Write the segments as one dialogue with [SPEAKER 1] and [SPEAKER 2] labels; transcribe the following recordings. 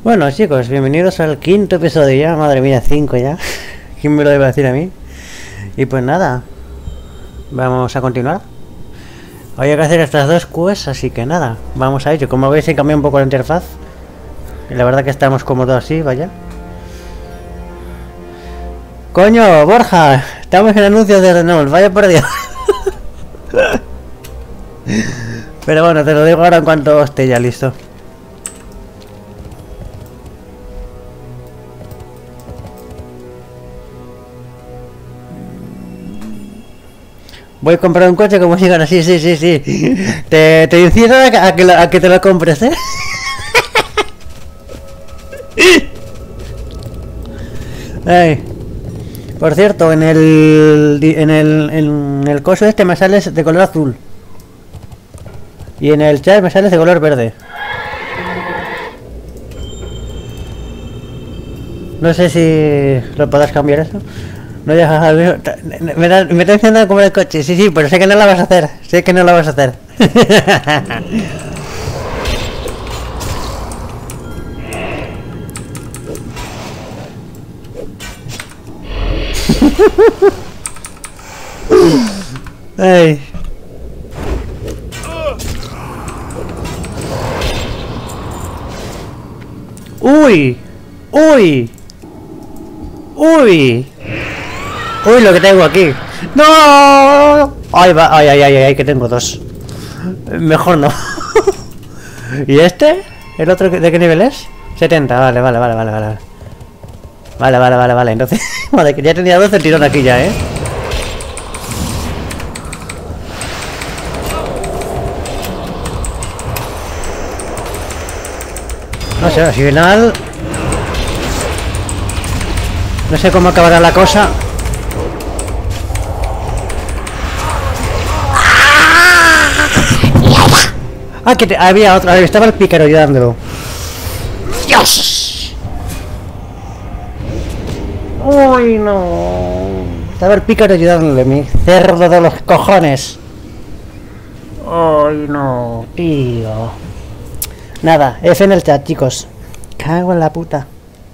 [SPEAKER 1] Bueno chicos, bienvenidos al quinto episodio ya, madre mía, 5 ya. ¿Quién me lo debe decir a mí? Y pues nada, vamos a continuar. Hoy hay que hacer estas dos quests, así que nada, vamos a ello. Como veis he cambiado un poco la interfaz. Y la verdad que estamos cómodos así, vaya. Coño, Borja, estamos en anuncios de Renault, vaya por Dios. Pero bueno, te lo digo ahora en cuanto esté ya listo. Voy a comprar un coche como sigan así, sí. Te incito a que te lo compres, ¿eh? Ay. Por cierto, en el coso este me sales de color azul. Y en el chat me sales de color verde. No sé si lo podrás cambiar eso. No dejas me está diciendo como el coche. Sí, pero sé que no la vas a hacer. Sé que no la vas a hacer. Ay. Uy, lo que tengo aquí. No. Ay, que tengo dos. Mejor no. ¿Y este? ¿El otro de qué nivel es? 70, vale. Vale, entonces, vale, que ya tenía 12 el tirón aquí ya, No sé, al final... No sé cómo acabará la cosa. Ah, que había otra, estaba el pícaro ayudándolo. ¡Dios! ¡Uy, no! Estaba el pícaro ayudándole, mi cerdo de los cojones. ¡Ay, no, tío! Nada, F en el chat, chicos. Cago en la puta.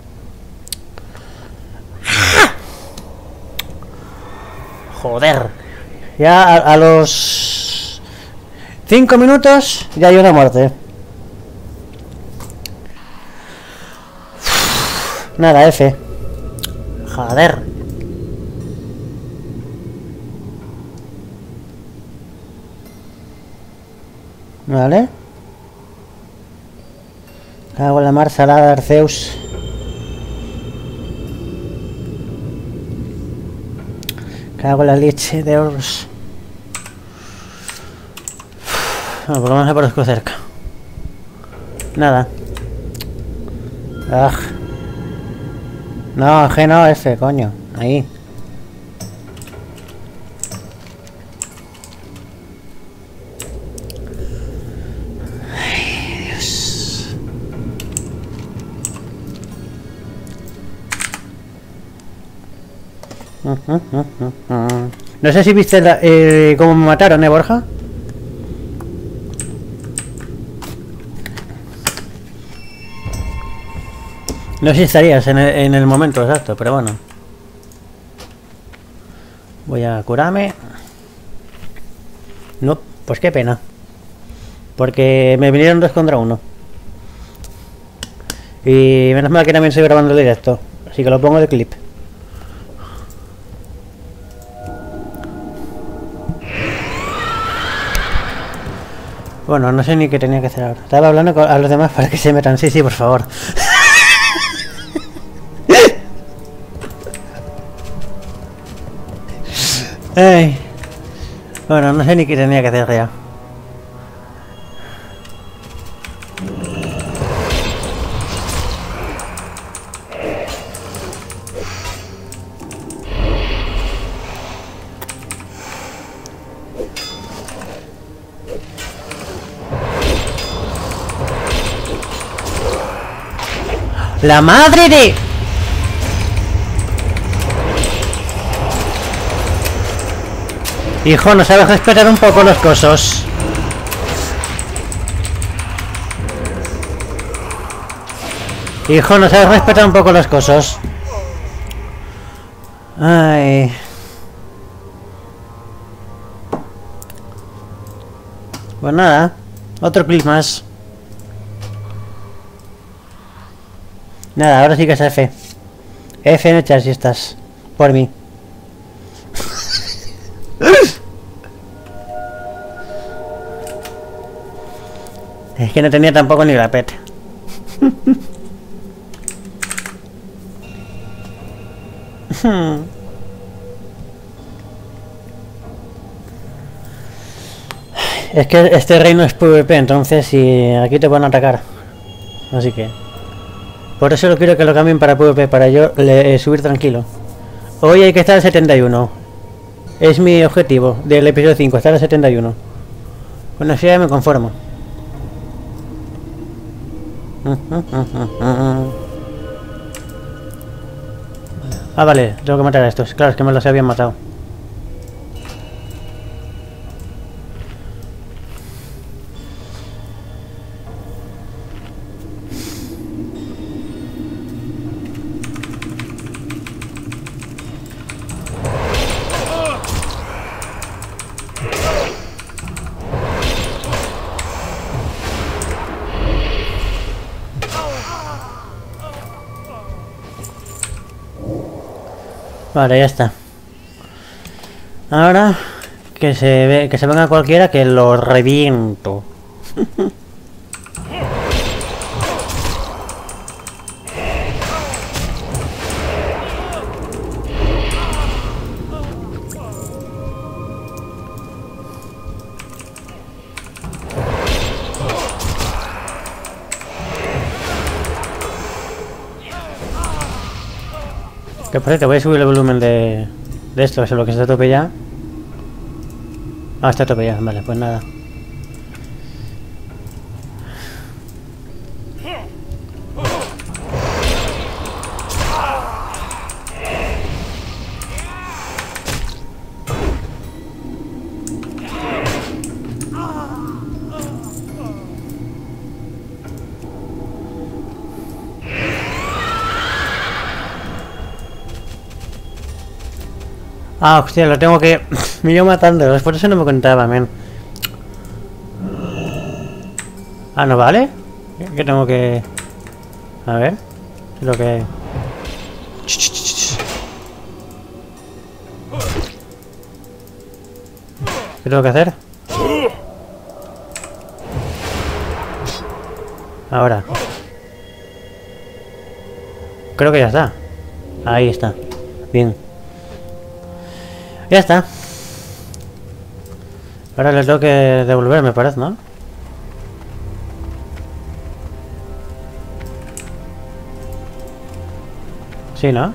[SPEAKER 1] Joder. Ya a los 5 minutos ya hay una muerte. Nada, F. Joder. Vale. Cago en la mar salada de Arceus. Cago en la leche de Horus. Bueno, por lo menos aparezco cerca. Nada. No, G no, F, coño. Ahí. Ay, Dios. No sé si viste cómo me mataron, Borja. No sé si estarías en el momento exacto, pero bueno. Voy a curarme. No, pues qué pena. Porque me vinieron 2 contra 1. Y menos mal que también estoy grabando el directo. Así que lo pongo de clip. Bueno, no sé ni qué tenía que hacer ahora. Estaba hablando a los demás para que se metan. Sí, por favor. Ay. Bueno, no sé ni qué tenía que hacer ya. ¡La madre de! Hijo, no sabes respetar un poco los cosos. Hijo, no sabes respetar un poco las cosas. Ay. Pues nada, otro clic más. Nada, ahora sí que es F. F en echar si estás. Por mí. Es que no tenía tampoco ni la pet. Es que este reino es PvP, entonces si aquí te van a atacar. Así que... Por eso lo quiero que lo cambien para PvP, para yo subir tranquilo. Hoy hay que estar al 71. Es mi objetivo del episodio 5, estar al 71. Con eso ya me conformo. Ah, vale, tengo que matar a estos. Claro, es que me los habían matado. Vale, ya está. Ahora que se venga cualquiera que lo reviento. Que por cierto, voy a subir el volumen de esto, que es lo que está a tope ya. Ah, está a tope ya, vale, pues nada. Ah, hostia, lo tengo que... Me iba matándolos, por eso no me contaba, men. Ah, ¿no vale? ¿Qué tengo que...? A ver... Lo que... ¿Qué tengo que hacer? Ahora. Creo que ya está. Ahí está. Bien. Ya está. Ahora les tengo que devolver, me parece, ¿no? Sí, ¿no?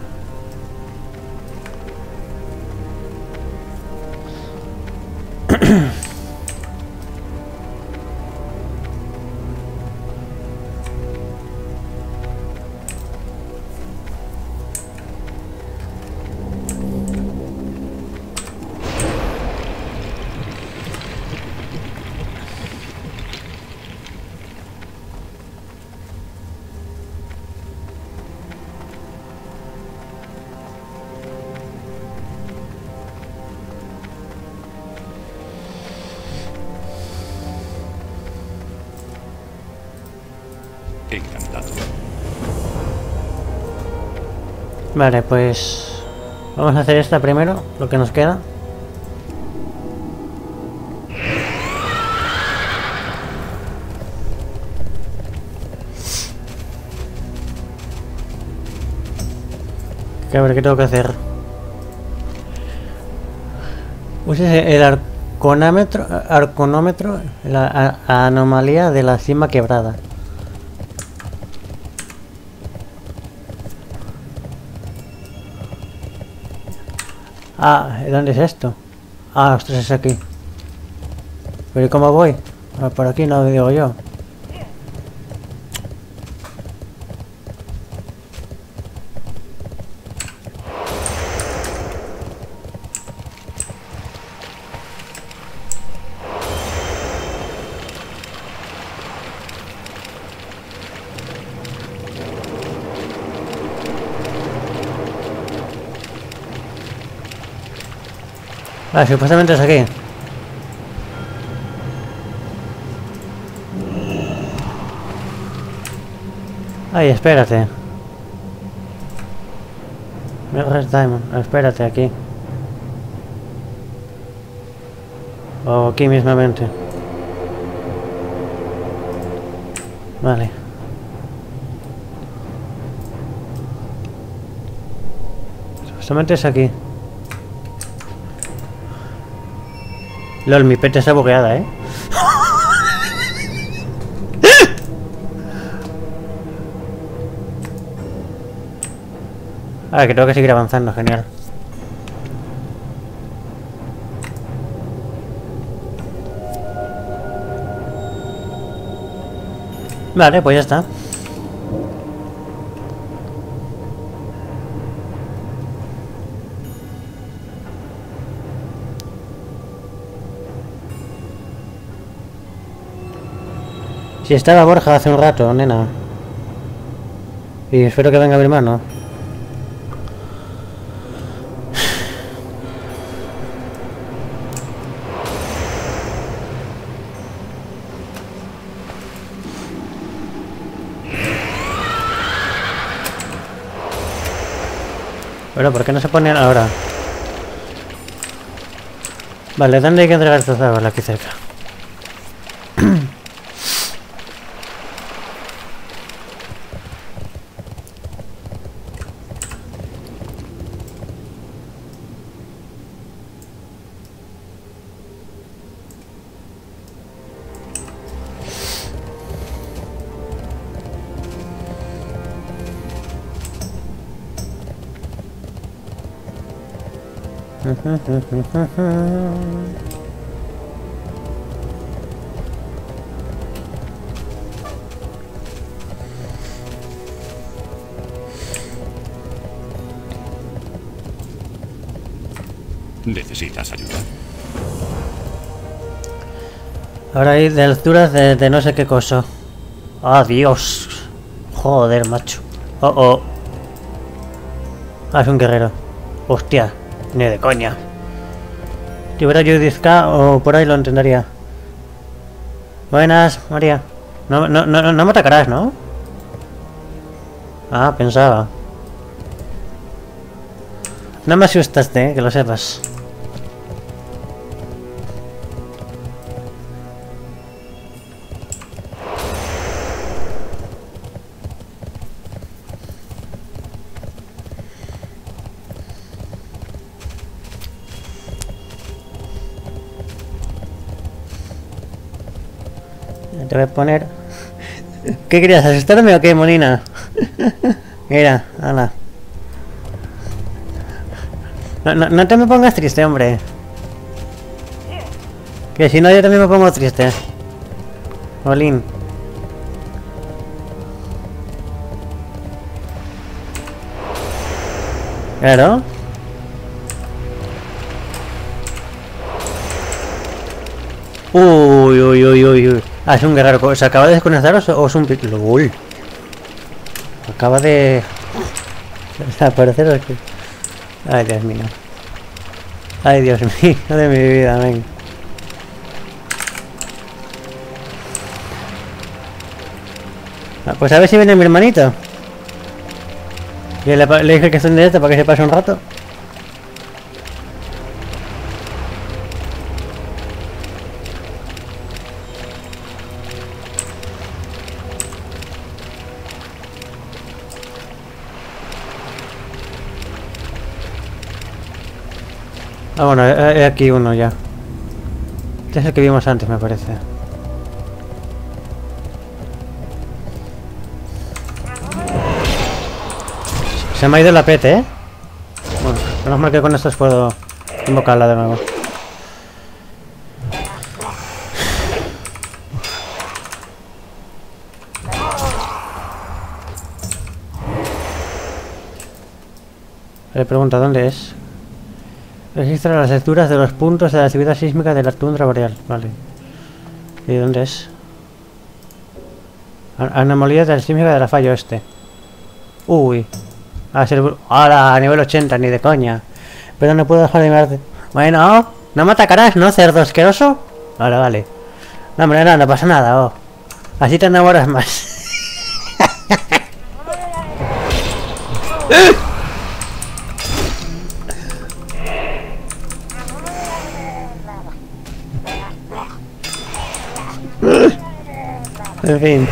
[SPEAKER 2] Encantado.
[SPEAKER 1] Vale, pues... Vamos a hacer esta primero, lo que nos queda. A ver, ¿qué tengo que hacer? Use el arconómetro, la anomalía de la cima quebrada. Ah, ¿dónde es esto? Ah, ostras, es aquí. ¿Pero y cómo voy? Ah, por aquí no digo yo. Ah, supuestamente es aquí. Ay, espérate. Mirror's Diamond, espérate aquí. O aquí mismamente. Vale. Supuestamente es aquí. LOL, mi pete está bugueada, ¿eh? Ah, que tengo que seguir avanzando, genial. Vale, pues ya está. Si estaba Borja hace un rato, nena. Y espero que venga mi hermano. Bueno, ¿por qué no se ponen ahora? Vale, ¿dónde hay que entregar estos dados? Aquí cerca.
[SPEAKER 2] ¿Necesitas ayuda?
[SPEAKER 1] Ahora hay de alturas de no sé qué cosa. ¡Ah, Dios! Joder, macho. Oh, oh. Ah, es un guerrero. Hostia, ni de coña. Si hubiera Judith K o por ahí lo entendería. Buenas, María. No me atacarás, ¿no? Ah, pensaba. No me asustaste, que lo sepas. Te voy a poner... ¿Qué querías? ¿Asustarme o qué, Molina? Mira, hala. No te me pongas triste, hombre. Que si no yo también me pongo triste. Molín. Claro. Uy, uy, uy, uy, uy. Ah, es un guerrero. ¿Se acaba de desconectar o es un pic? ¡Lol! Acaba de... desaparecer aquí. Ay, Dios mío. Ay, Dios mío, de mi vida, ven. Ah, pues a ver si viene mi hermanito. Y le dije que estoy en directo para que se pase un rato. Ah, bueno, hay aquí uno ya. Este es el que vimos antes, me parece. Se me ha ido la pete, ¿eh? Bueno, menos mal que con estos puedo invocarla de nuevo. Le pregunta, ¿dónde es? Registra las lecturas de los puntos de la actividad sísmica de la tundra boreal. Vale. ¿Y dónde es? Anomalía de la sísmica de la falla oeste. Uy. ¡Hala! A nivel 80, ni de coña. Pero no puedo dejar de mirarte. Bueno. No me atacarás, ¿no, cerdo asqueroso? Vale, vale. No, hombre, no, no pasa nada, oh. Así te enamoras más. En fin.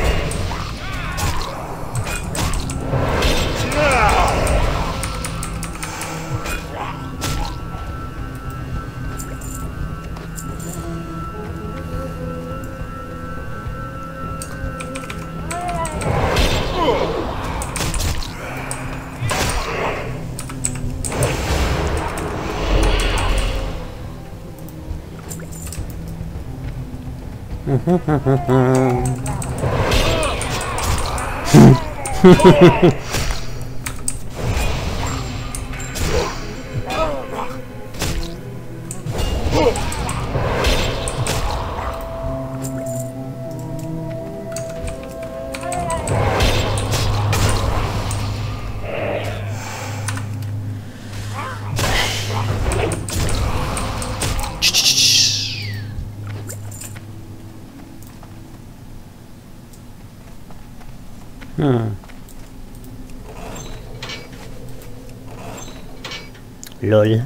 [SPEAKER 1] LOL.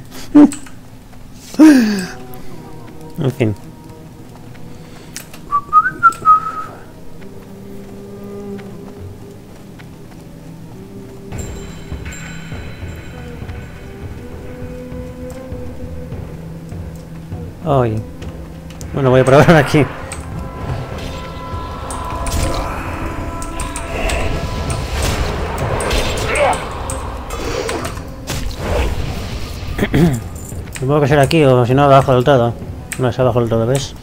[SPEAKER 1] En fin. Ay. Bueno, voy a probar aquí. Supongo que será aquí o si no abajo del todo. No es abajo del todo, ¿ves?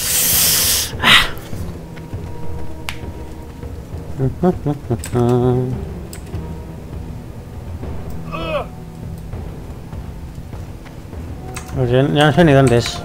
[SPEAKER 1] Pues ya no sé ni dónde es.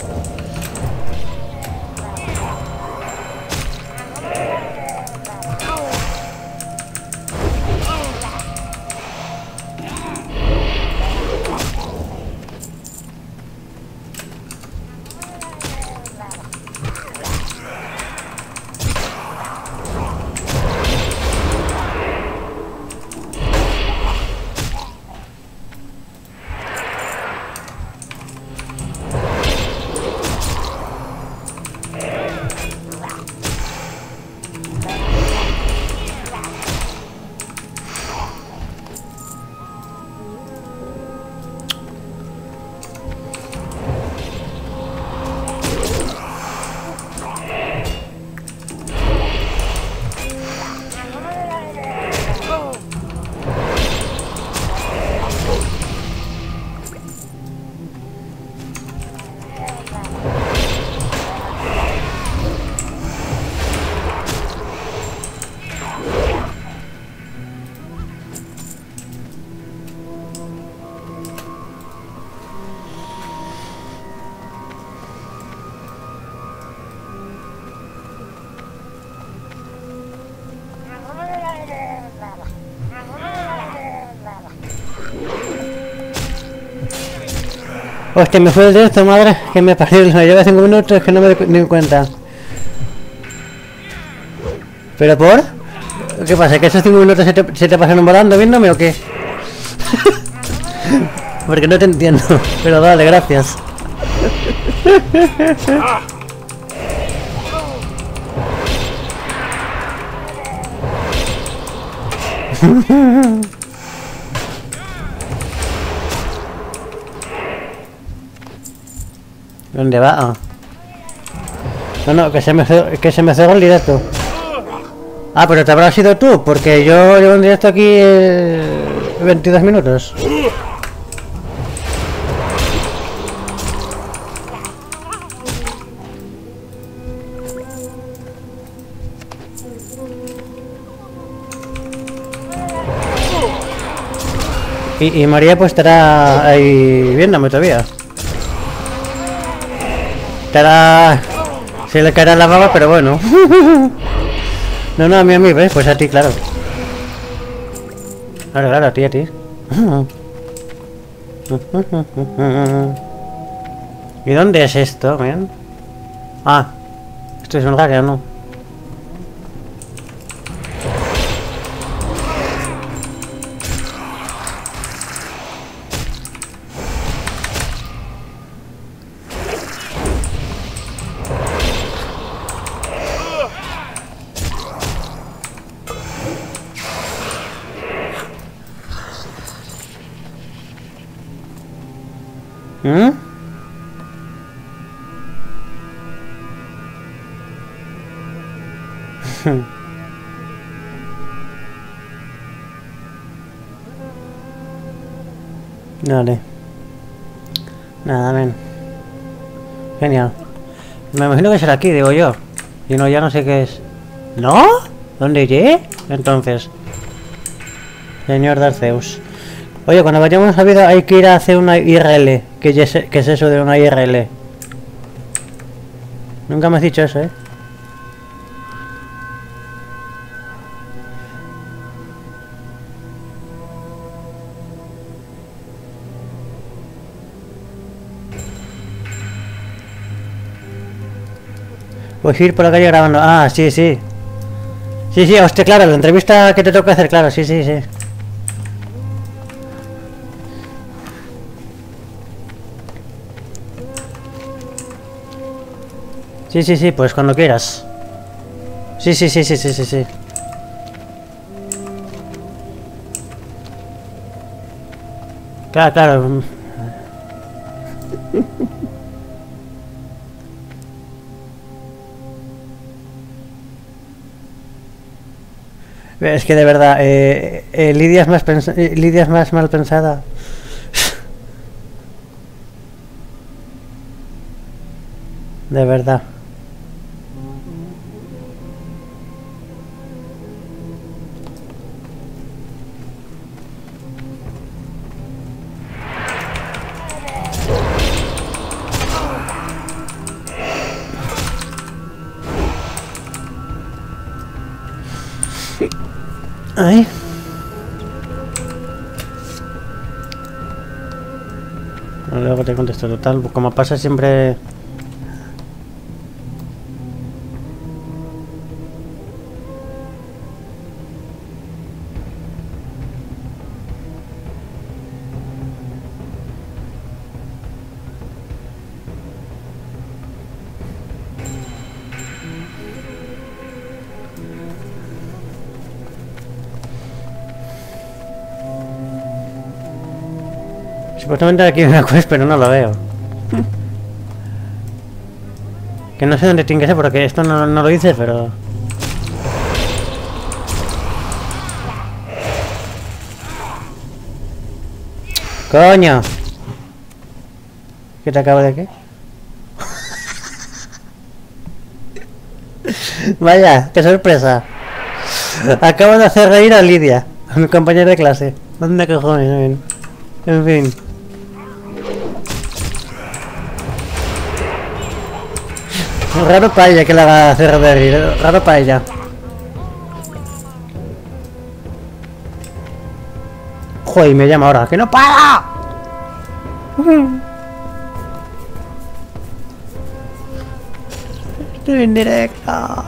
[SPEAKER 1] Hostia, me fue el directo, madre, que me parió, me lleva 5 minutos que no me doy ni cuenta. ¿Pero por? ¿Qué pasa? ¿Que esos 5 minutos se te pasaron volando viéndome o qué? Porque no te entiendo, pero vale, gracias. ¿Dónde va? Ah. No, no, que se me cegó el directo. Ah, pero te habrás sido tú, porque yo llevo en directo aquí 22 minutos. Y María pues estará ahí viéndome todavía. Estará... Se le caerá la baba, pero bueno. No, no, a mí, ¿ves? Pues a ti, claro. Claro, claro, a ti. ¿Y dónde es esto, men? Ah, esto es un área, ¿no? ¿Mm? Vale. Nada, men. Genial. Me imagino que será aquí, digo yo. Y no, ya no sé qué es. ¿No? ¿Dónde iré? Entonces. Señor Darceus. Oye, cuando vayamos a vida hay que ir a hacer una IRL. ¿Qué es eso de una IRL? Nunca me has dicho eso, ¿eh? Pues ir por la calle grabando. Ah, sí, sí. Sí, sí, hostia, claro, la entrevista que te toca hacer, claro, sí, sí, sí. Sí, sí, sí, pues cuando quieras. Sí, sí, sí, sí, sí, sí, sí. Claro, claro. Es que de verdad, Lidia es más mal pensada. De verdad. Ay. Luego te contesto total, como pasa siempre. Supuestamente aquí hay una quest, pero no lo veo. Que no sé dónde tiene que ser, porque esto no lo dice, pero... ¡Coño! ¿Qué te acabo de qué? Vaya, qué sorpresa. Acabo de hacer reír a Lidia, a mi compañera de clase. ¿Dónde cojones? En fin. Raro para ella que la haga hacer reír, raro para ella. Joder, me llama ahora, ¡que no para! Estoy en directo.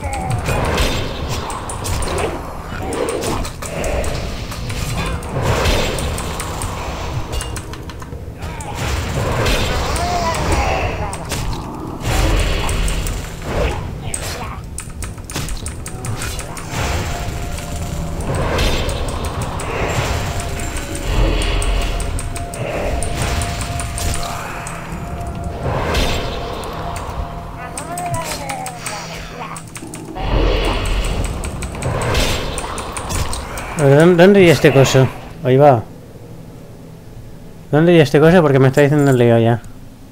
[SPEAKER 1] ¿Dónde iría este coso? Ahí va. ¿Dónde iría este coso? Porque me está diciendo el lío ya.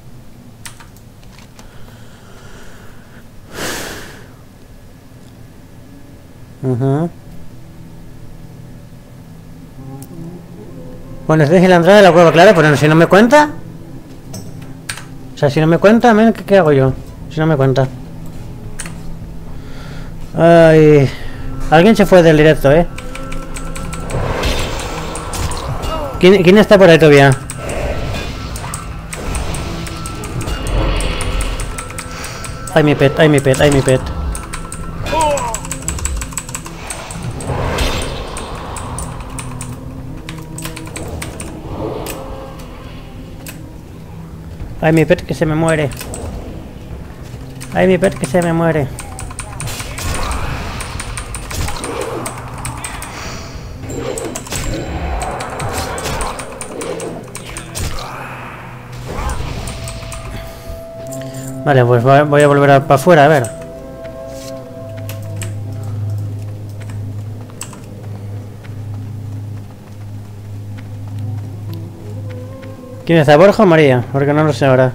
[SPEAKER 1] Bueno, esta es la entrada de la cueva, claro, pero si no me cuenta. O sea, si no me cuenta, ¿qué hago yo? Si no me cuenta. Ay. Alguien se fue del directo, ¿eh? ¿Quién está por ahí todavía? Ay, mi pet, ay, mi pet, ay, mi pet. Ay, mi pet que se me muere. Ay, mi pet que se me muere. Vale, pues voy a volver para afuera, a ver. ¿Quién está, Borja o María? Porque no lo sé ahora.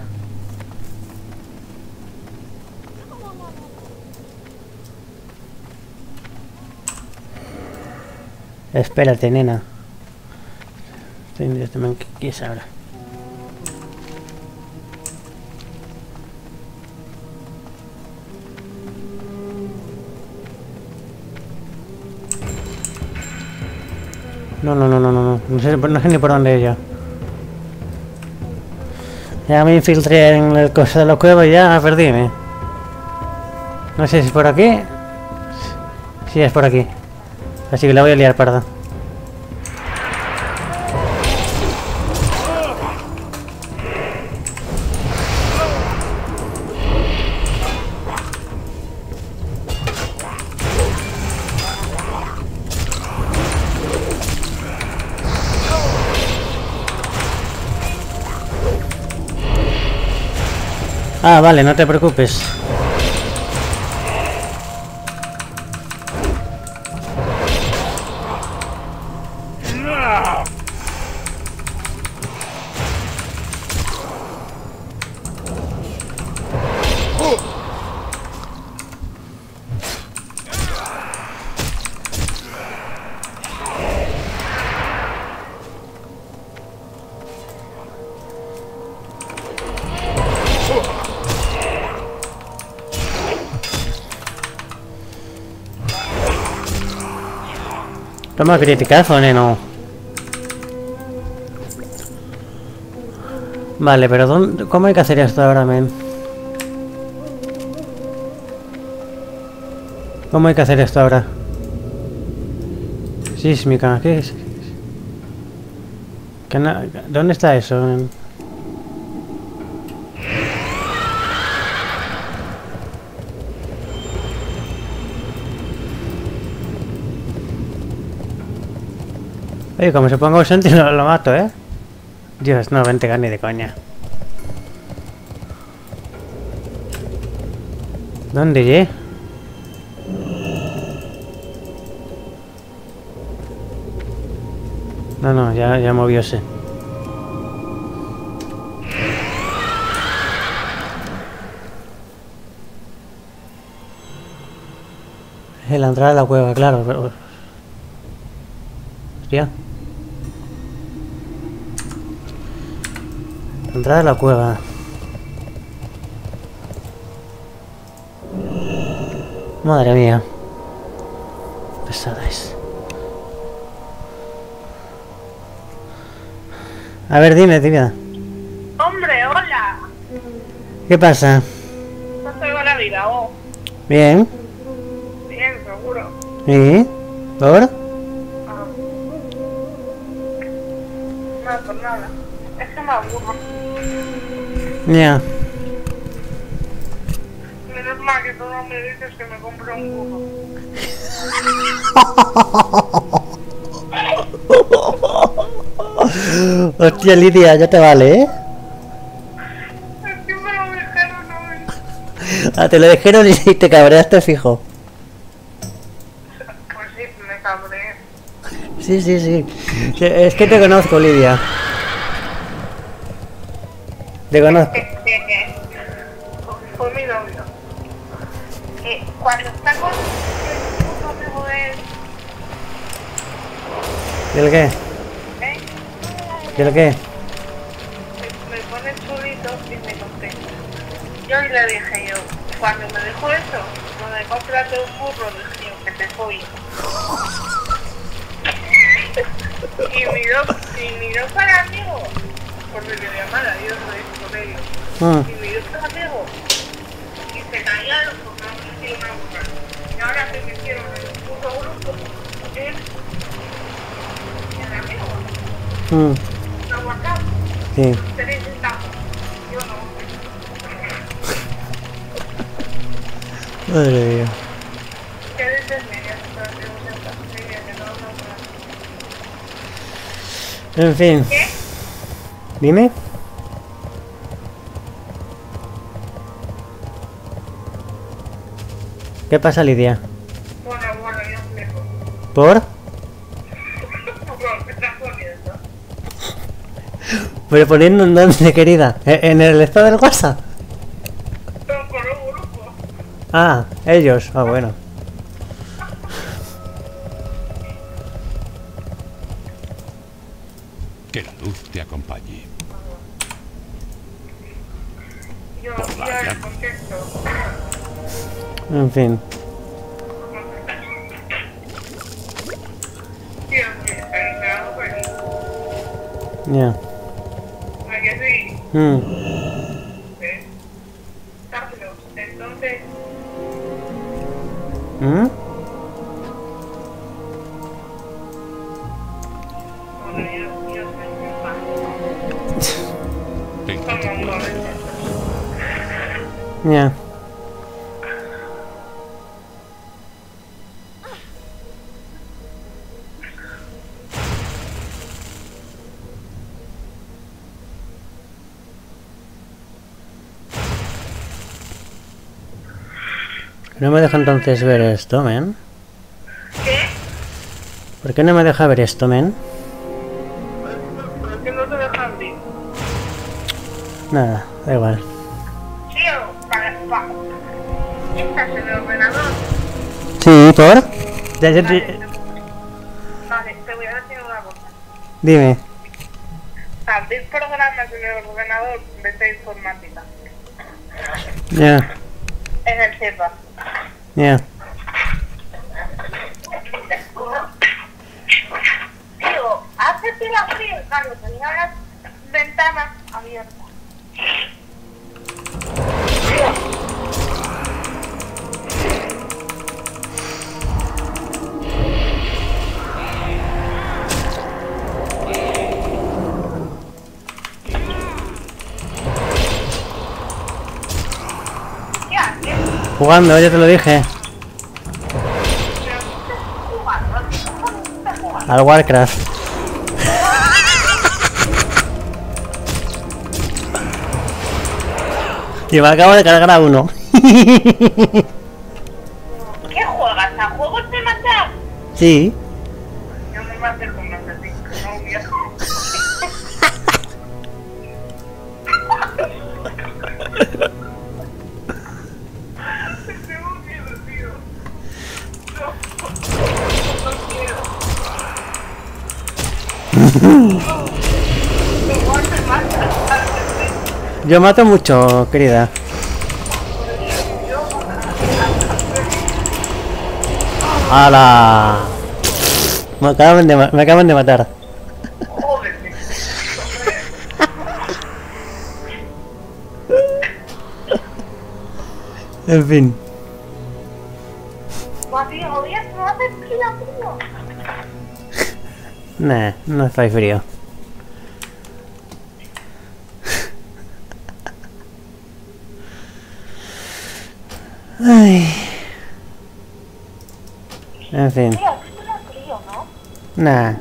[SPEAKER 1] Espérate, nena. Estoy directamente aquí es ahora. No sé ni por dónde es ya. Ya me infiltré en el coso de la cueva y ya perdíme. No sé si es por aquí. Sí, es por aquí. Así que la voy a liar parda. Ah, vale, no te preocupes. Toma criticazo, neno. Vale, pero ¿cómo hay que hacer esto ahora, men? ¿Cómo hay que hacer esto ahora? Sísmica, ¿qué es? ¿Dónde está eso, men? Oye, como se ponga ausente lo mato, ¿eh? Dios, no, vente ni de coña. ¿Dónde llegué? No, ya movióse. Es la entrada de la cueva, claro, pero... Hostia. Entrada de la cueva. Madre mía. Pesada es. A ver, dime.
[SPEAKER 3] Hombre, hola.
[SPEAKER 1] ¿Qué pasa?
[SPEAKER 3] No te va la vida, oh.
[SPEAKER 1] Bien.
[SPEAKER 3] Bien, seguro.
[SPEAKER 1] ¿Y? ¿Por?
[SPEAKER 3] Ah. No, por nada. Es que me aburro.
[SPEAKER 1] Ya.
[SPEAKER 3] Menos mal que todo me dices que me compre un burro.
[SPEAKER 1] Hostia, Lidia, ya te vale, ¿eh?
[SPEAKER 3] Es que me lo dijeron hoy.
[SPEAKER 1] Ah, te lo dijeron y te cabreaste fijo.
[SPEAKER 3] Pues sí, me cabré.
[SPEAKER 1] Sí. Es que te conozco, Lidia. Te conozco.
[SPEAKER 3] Fue mi novio. Cuando está con un amigo de él,
[SPEAKER 1] ¿Y el qué?
[SPEAKER 3] ¿eh?
[SPEAKER 1] ¿Y el qué?
[SPEAKER 3] Me pone chulito y me contesta. Yo le dije yo, cuando me dijo eso, lo de cómprate un burro, dije yo, que te fui. y miró para amigo, por videollamada, yo lo hice con ellos. Y miró para amigo, y se callaron porque no me hicieron una burra. Y ahora se metieron en el puto grupo. El amigo. Lo guardamos.
[SPEAKER 1] Sí.
[SPEAKER 3] Tenéis esta. Yo no.
[SPEAKER 1] Madre mía.
[SPEAKER 3] Quédate en medio.
[SPEAKER 1] En fin.
[SPEAKER 3] ¿Qué?
[SPEAKER 1] Dime. ¿Qué pasa, Lidia?
[SPEAKER 3] Bueno, yo me voy.
[SPEAKER 1] ¿Por?
[SPEAKER 3] Porque me estás poniendo.
[SPEAKER 1] ¿Pero poniendo en dónde, querida? ¿En el estado del WhatsApp?
[SPEAKER 3] Pero con un grupo.
[SPEAKER 1] Ah, ellos. Ah, bueno.
[SPEAKER 2] Que la luz te acompañe.
[SPEAKER 3] Yo le contesto.
[SPEAKER 1] En fin.
[SPEAKER 3] Tío, me hago feliz.
[SPEAKER 1] Ya.
[SPEAKER 3] ¿A que sí? ¿Sí? Carlos, entonces,
[SPEAKER 1] ¿Mm?
[SPEAKER 3] bueno, yo soy muy fan.
[SPEAKER 2] Venga,
[SPEAKER 3] Como un joven.
[SPEAKER 1] Ya. No me deja entonces ver esto, men.
[SPEAKER 3] ¿Qué?
[SPEAKER 1] ¿Por qué no me deja ver esto, men?
[SPEAKER 3] ¿Por qué no te dejan ver?
[SPEAKER 1] Nada, da igual.
[SPEAKER 3] Tío, para. ¿Estás en el ordenador?
[SPEAKER 1] Sí, ¿por?
[SPEAKER 3] Vale, te voy a decir una cosa.
[SPEAKER 1] Dime.
[SPEAKER 3] Abrir programas en el ordenador de informática.
[SPEAKER 1] Ya,
[SPEAKER 3] En el CEPA.
[SPEAKER 1] ya.
[SPEAKER 3] Tío, hazte la fría, Carlos, tenía las ventanas abiertas. ¿Qué haces?
[SPEAKER 1] Jugando, ya te lo dije. Al Warcraft. Y me acabo de cargar a uno.
[SPEAKER 3] ¿Qué juegas? ¿A juegos de matar?
[SPEAKER 1] Sí.
[SPEAKER 3] Yo me maté con los de ti, no viejo. Tengo miedo, tío. No quiero. Igual me mata.
[SPEAKER 1] Yo mato mucho, querida. ¡Hala! Me acaban de matar.
[SPEAKER 3] Jódete.
[SPEAKER 1] En fin.
[SPEAKER 3] Tío, hoy no hace frío.
[SPEAKER 1] Nah, no está frío. Ay. En fin.
[SPEAKER 3] Tío, es frío, ¿no?
[SPEAKER 1] Nah.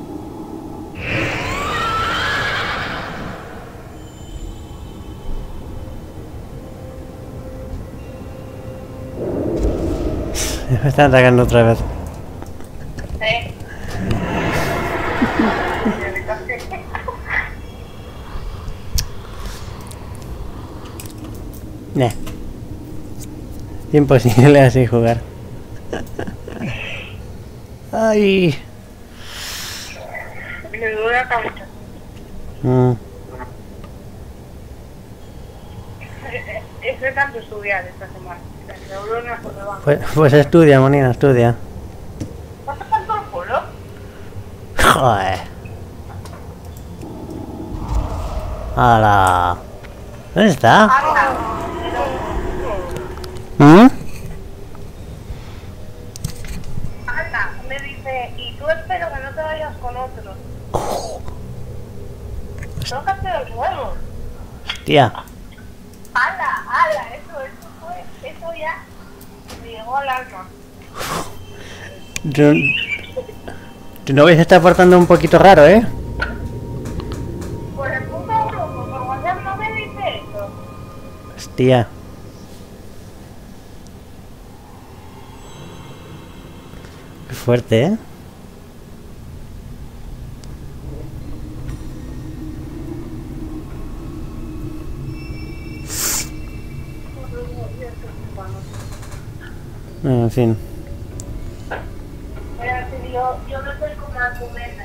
[SPEAKER 1] Me están atacando otra vez.
[SPEAKER 3] Sí.
[SPEAKER 1] Nah. Imposible así jugar. Ay.
[SPEAKER 3] Me duele la cabeza. Es de tanto estudiar esta semana. Las neuronas se me van.
[SPEAKER 1] Pues estudia, monina, estudia.
[SPEAKER 3] ¿Vas a tanto el culo?
[SPEAKER 1] Joder. ¡Hala! ¿Dónde está?
[SPEAKER 3] Anda.
[SPEAKER 1] ¿Mm?
[SPEAKER 3] Anda, me dice, y tú espero que no te vayas con otro. Tócate los huevos.
[SPEAKER 1] Tía.
[SPEAKER 3] Ala, eso ya me llegó al alma.
[SPEAKER 1] Tu novio se está portando un poquito raro, ¿eh?
[SPEAKER 3] Por el puto grupo, por WhatsApp no me dice eso.
[SPEAKER 1] Hostia. Qué fuerte, ¿eh? En fin.
[SPEAKER 3] Pero si yo no soy como la cubeta.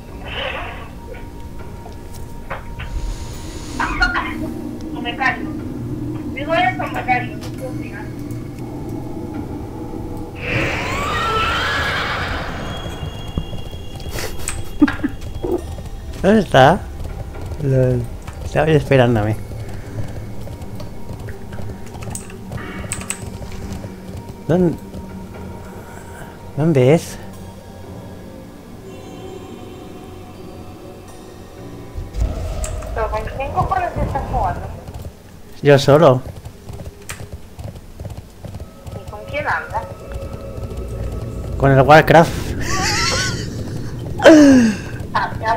[SPEAKER 3] No me callo. Digo eso, me callo. Tú sigas.
[SPEAKER 1] ¿Dónde está? Estaba esperándome. ¿Dónde es?
[SPEAKER 3] Pero con quién cojones estás jugando.
[SPEAKER 1] Yo solo.
[SPEAKER 3] ¿Y con quién andas?
[SPEAKER 1] Con el Warcraft.
[SPEAKER 3] Ah, ya.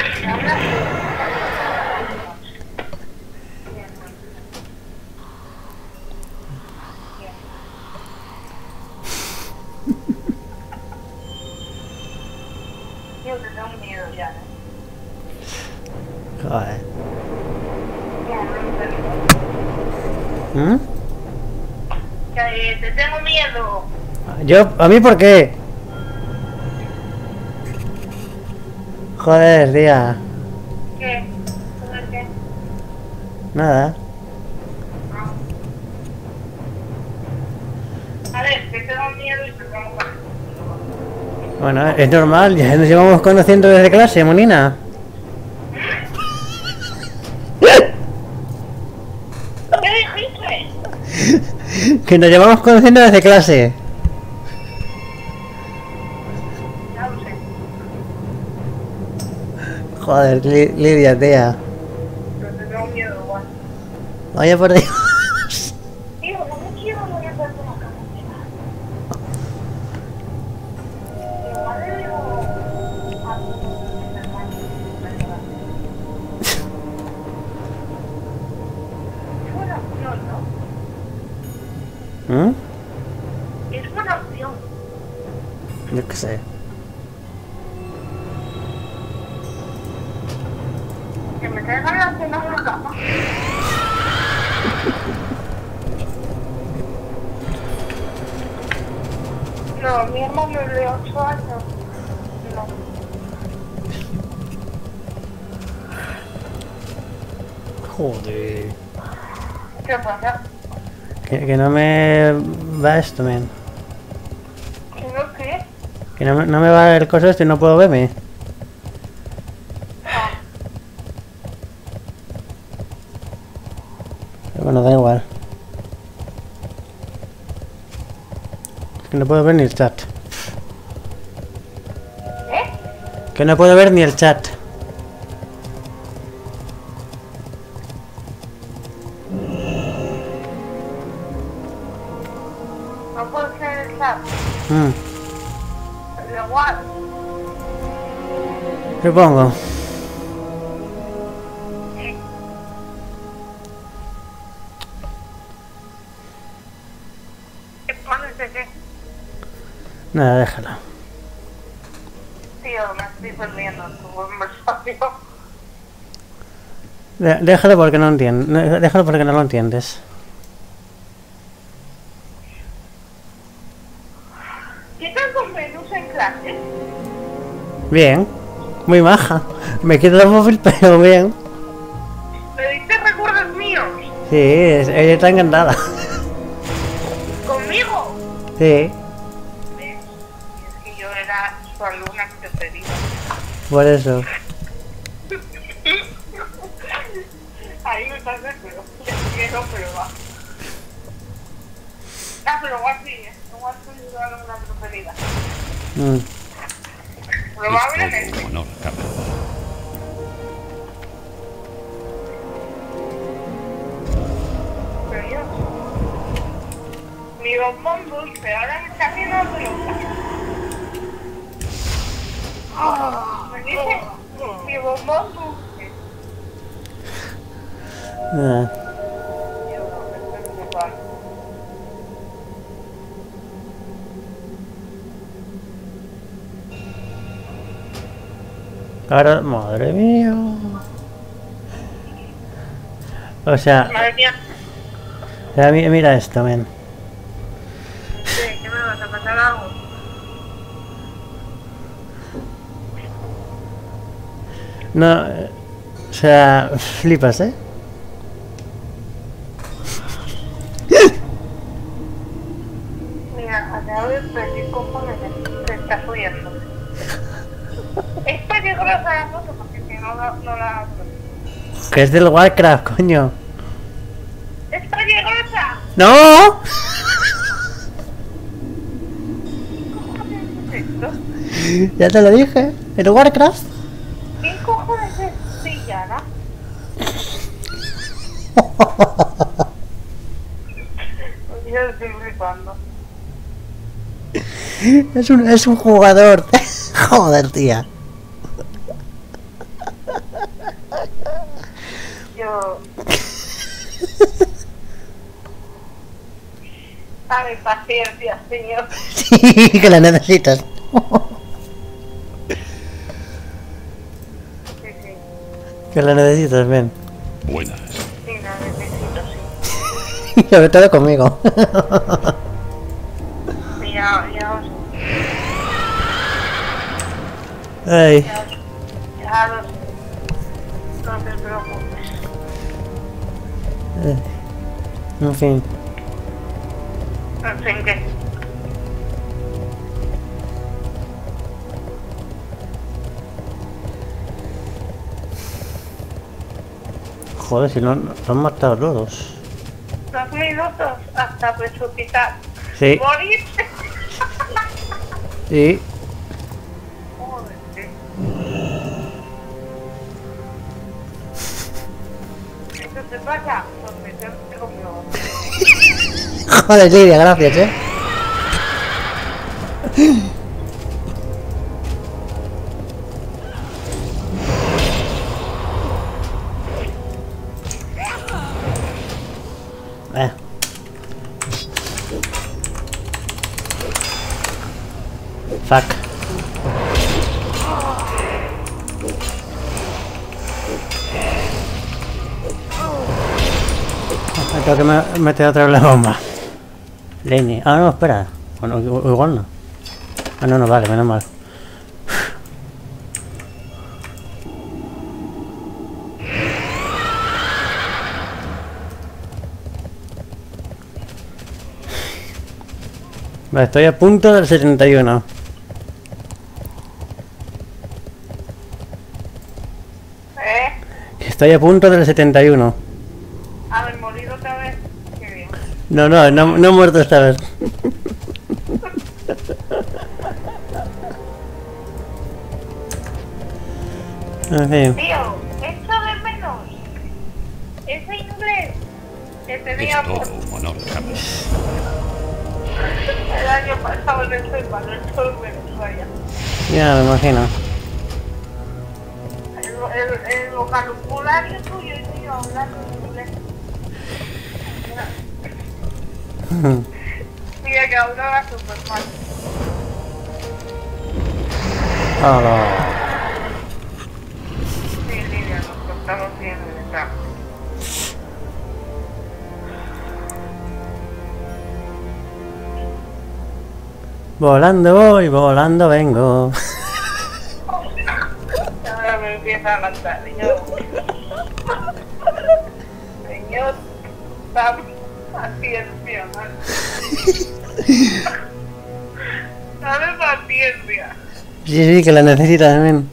[SPEAKER 3] Yo te tengo miedo ya, ¿eh?
[SPEAKER 1] Joder.
[SPEAKER 3] No,
[SPEAKER 1] ¿Mm?
[SPEAKER 3] que te tengo miedo.
[SPEAKER 1] ¿A mí por qué? Joder, tía.
[SPEAKER 3] ¿Qué? ¿Por qué?
[SPEAKER 1] Nada.
[SPEAKER 3] A ver, que tengo miedo y te tengo miedo.
[SPEAKER 1] Bueno, es normal, ya nos llevamos conociendo desde clase, monina.
[SPEAKER 3] ¿Qué dijiste?
[SPEAKER 1] Que nos llevamos conociendo desde clase.
[SPEAKER 3] Ya lo sé.
[SPEAKER 1] Joder, Lidia, tía.
[SPEAKER 3] Pero te tengo miedo igual.
[SPEAKER 1] Vaya por Dios.
[SPEAKER 3] Tío, no me quiero morir de la cabeza. Igual le digo a tu hermano. Es buena opción, ¿no?
[SPEAKER 1] ¿Mm?
[SPEAKER 3] Es buena opción.
[SPEAKER 1] Yo qué sé.
[SPEAKER 3] Que me traigan la cena en la cama. No, mi hermano es de 8 años. No.
[SPEAKER 1] Joder.
[SPEAKER 3] ¿Qué pasa?
[SPEAKER 1] Que no me va esto, men.
[SPEAKER 3] ¿Que no qué?
[SPEAKER 1] Que no me va el coso este y no puedo verme. Pero bueno, da igual. Es que no puedo ver ni el chat.
[SPEAKER 3] ¿Eh?
[SPEAKER 1] Que no puedo ver ni el chat.
[SPEAKER 3] No puedo ser el chat.
[SPEAKER 1] Mm,
[SPEAKER 3] Pero igual.
[SPEAKER 1] supongo.
[SPEAKER 3] ¿Qué pones de qué?
[SPEAKER 1] Nada, déjalo.
[SPEAKER 3] Tío, me estoy perdiendo en tu conversación.
[SPEAKER 1] Déjalo porque no entiendo. Déjalo porque no lo entiendes.
[SPEAKER 3] ¿Qué tal con Venus en clase?
[SPEAKER 1] Bien. Muy maja. Me quito el móvil, pero bien.
[SPEAKER 3] ¿Le diste recuerdos míos?
[SPEAKER 1] Sí, ella está encantada.
[SPEAKER 3] ¿Conmigo?
[SPEAKER 1] Sí,
[SPEAKER 3] ¿Ves? Es que yo era su alumna preferida.
[SPEAKER 1] por eso.
[SPEAKER 3] Ahí me estás de pero. Ya quiero, pero va. Ah, pero igual sí, igual sí es una preferida. Probablemente.
[SPEAKER 2] Es todo un honor, Carmen.
[SPEAKER 3] Pero yo. Mi bombón dulce, ahora me está haciendo pelota. Me dice mi bombón dulce.
[SPEAKER 1] Ah,
[SPEAKER 3] Yo no, esto es igual.
[SPEAKER 1] ahora, madre mía. O sea,
[SPEAKER 3] Madre mía,
[SPEAKER 1] mira esto, men.
[SPEAKER 3] ¿qué me vas a pasar algo?
[SPEAKER 1] No, o sea, flipas, ¿eh?
[SPEAKER 3] Mira, acabo de pedir cojones, se está subiendo. Es peligrosa la foto porque si no la abro.
[SPEAKER 1] Que es del Warcraft, coño.
[SPEAKER 3] ¡Es peligrosa!
[SPEAKER 1] ¡No!
[SPEAKER 3] ¿Qué cojones es esto?
[SPEAKER 1] Ya te lo dije. ¿El Warcraft?
[SPEAKER 3] ¿Qué cojones es villana? Yo estoy flipando.
[SPEAKER 1] Es un jugador. Joder, tía.
[SPEAKER 3] Yo... Dame paciencia, señor.
[SPEAKER 1] Sí, que la necesitas.
[SPEAKER 3] Sí, sí.
[SPEAKER 1] Que la necesitas, ven.
[SPEAKER 2] Buenas.
[SPEAKER 3] Sí, la necesito, sí.
[SPEAKER 1] Sobre todo conmigo.
[SPEAKER 3] Sí, ya os...
[SPEAKER 1] Ay.
[SPEAKER 3] Ya los... No te preocupes.
[SPEAKER 1] En fin.
[SPEAKER 3] En fin, ¿qué?
[SPEAKER 1] Joder, si no, nos han matado todos.
[SPEAKER 3] 2 minutos hasta resucitar.
[SPEAKER 1] Sí.
[SPEAKER 3] Morir.
[SPEAKER 1] Sí.
[SPEAKER 3] Joder, sí. ¿Qué te pasa? Pues meterte conmigo.
[SPEAKER 1] Joder, Lidia, gracias, ¿eh? Fuck. Me tengo que meter otra vez la bomba. Lenny. Ah, no, espera. Bueno, igual no. Ah, no, no, vale, menos mal. Vale, estoy a punto del 71. Estoy a punto del 71.
[SPEAKER 3] ¿Haber morido otra vez? Qué bien.
[SPEAKER 1] No, no he muerto esta vez. En fin.
[SPEAKER 3] Tío, esto de menos. Ese inglés que
[SPEAKER 2] Es
[SPEAKER 3] teníamos
[SPEAKER 2] todo un honor, Carmen.
[SPEAKER 3] el año pasado en el FEPA, no es todo menos, vaya.
[SPEAKER 1] Ya me imagino.
[SPEAKER 3] El vocabulario tuyo y mío hablando en inglés. Mira que hablaba súper mal.
[SPEAKER 1] Hola.
[SPEAKER 3] Sí, Lidia, nos contamos bien de verdad.
[SPEAKER 1] Volando voy, volando vengo.
[SPEAKER 3] Ahora me empieza a cantar. Señor, dame paciencia, man. Dame paciencia.
[SPEAKER 1] Sí, que la necesitas también.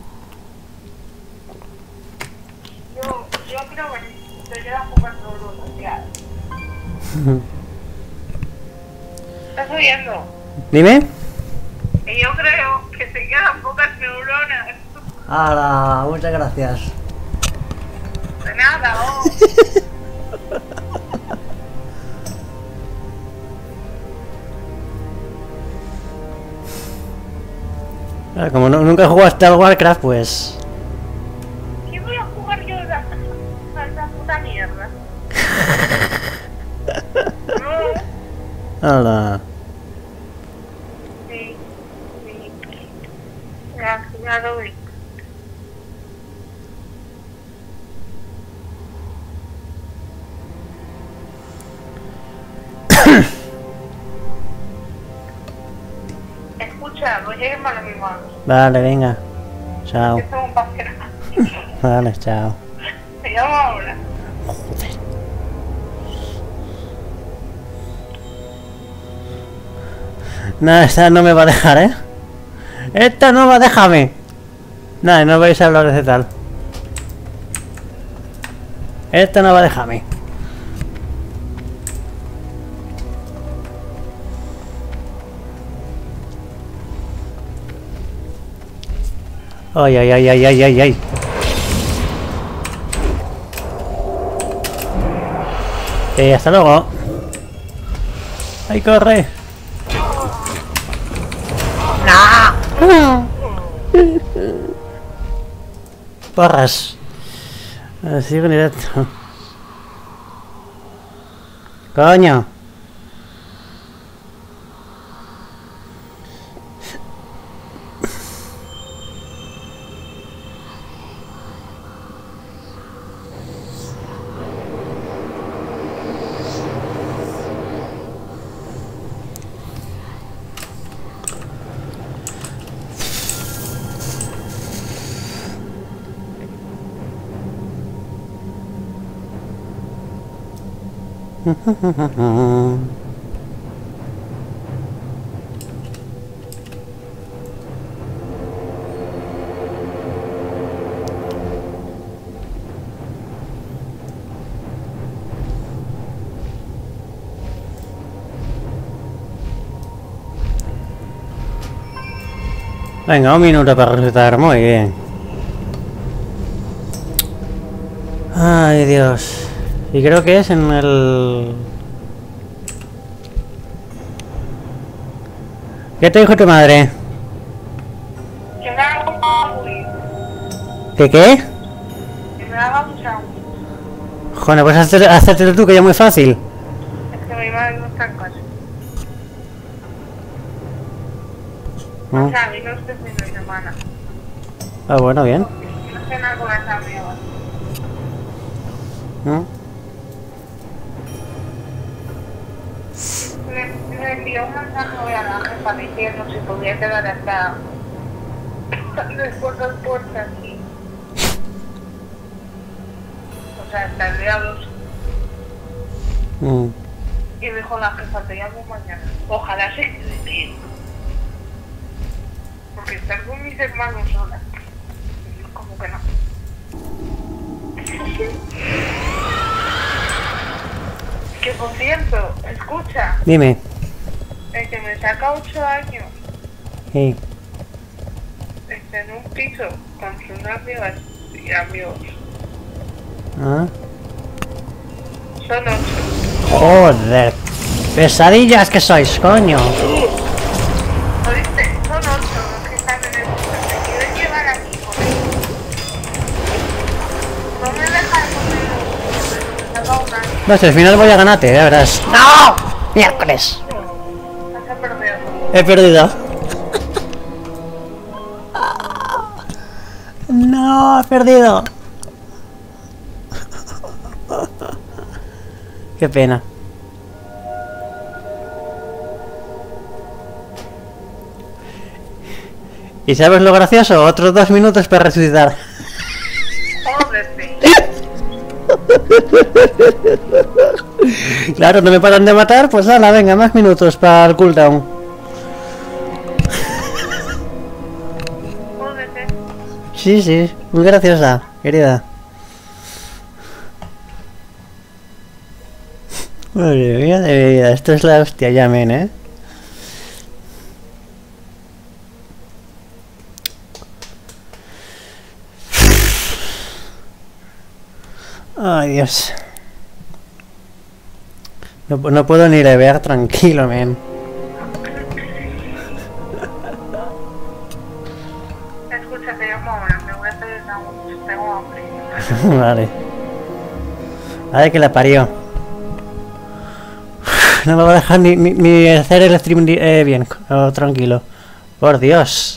[SPEAKER 3] Yo creo que te quedas jugando Luna. ¿Estás oyendo?
[SPEAKER 1] Dime.
[SPEAKER 3] Y yo creo que te quedan pocas neuronas.
[SPEAKER 1] ¡Hala! Muchas gracias.
[SPEAKER 3] De nada, oh.
[SPEAKER 1] Como nunca jugaste al Warcraft, pues...
[SPEAKER 3] ¿Qué voy a jugar yo a esa puta mierda? No.
[SPEAKER 1] ¡Hala!
[SPEAKER 3] Sí, sí. Ya lo vi. Escucha, no llegues mal a mi mano.
[SPEAKER 1] Vale, venga. Chao.
[SPEAKER 3] Que tengo un paseo.
[SPEAKER 1] Vale, chao.
[SPEAKER 3] Te llamo ahora.
[SPEAKER 1] Joder. Nada, esta no me va a dejar, ¿eh? Esta no va a dejarme. Nada, no vais a hablar de tal. Esta no va a dejarme. Ay, ay, ay, ay, ay, ay, ay. Hasta luego. ¡Ay, corre! ¡No! Porras. Así con directo. Coño. Venga, un minuto para resucitar, muy bien. Ay, Dios. Y creo que es en el... ¿Qué te dijo tu madre?
[SPEAKER 3] Que me haga un sándwich.
[SPEAKER 1] ¿Qué qué?
[SPEAKER 3] Que me haga un sándwich.
[SPEAKER 1] Joder, pues hacértelo tú, que ya es muy fácil.
[SPEAKER 3] Es que mi madre no está en casa.
[SPEAKER 1] ¿No?
[SPEAKER 3] O sea, vino este fin de semana.
[SPEAKER 1] Ah, bueno, bien.
[SPEAKER 3] No cena con las amigas.
[SPEAKER 1] ¿No?
[SPEAKER 3] Le envió un mensaje hoy a la jefa diciendo si podía quedar hasta después del puerto aquí. O sea, hasta el día 2.
[SPEAKER 1] Mm.
[SPEAKER 3] Y dijo la jefa, te llamo mañana. Ojalá se quede bien. Porque estar con mis hermanos solas. Y yo como que no. Que por cierto, escucha,
[SPEAKER 1] Dime.
[SPEAKER 3] el que me saca 8 años
[SPEAKER 1] Sí.
[SPEAKER 3] está en un piso con sus amigas y amigos.
[SPEAKER 1] Ah.
[SPEAKER 3] Son 8.
[SPEAKER 1] Joder. Pesadillas que sois, coño.
[SPEAKER 3] ¿Oíste? Son 8 los que están en el piso. Me quieren llevar aquí conmigo. No me dejan conmigo. Me saca un año.
[SPEAKER 1] No sé, al final voy a ganarte, ya verás. ¡No! ¡Miércoles!
[SPEAKER 3] No se ha perdido.
[SPEAKER 1] He perdido. No, he perdido. Qué pena. ¿Y sabes lo gracioso? Otros 2 minutos para resucitar.
[SPEAKER 3] Jódete.
[SPEAKER 1] Claro, no me paran de matar, pues hala, venga, más minutos para el cooldown.
[SPEAKER 3] Jódete.
[SPEAKER 1] Sí, sí, muy graciosa, querida. Madre mía de mi vida, esto es la hostia ya, men, ¿eh? Ay, Dios. No puedo ni levear tranquilo, men.
[SPEAKER 3] Escucha, te llamo ahora, me voy a hacer una... tengo hambre.
[SPEAKER 1] Vale. A ver que la parió. No me va a dejar ni hacer el stream bien, tranquilo. Por Dios.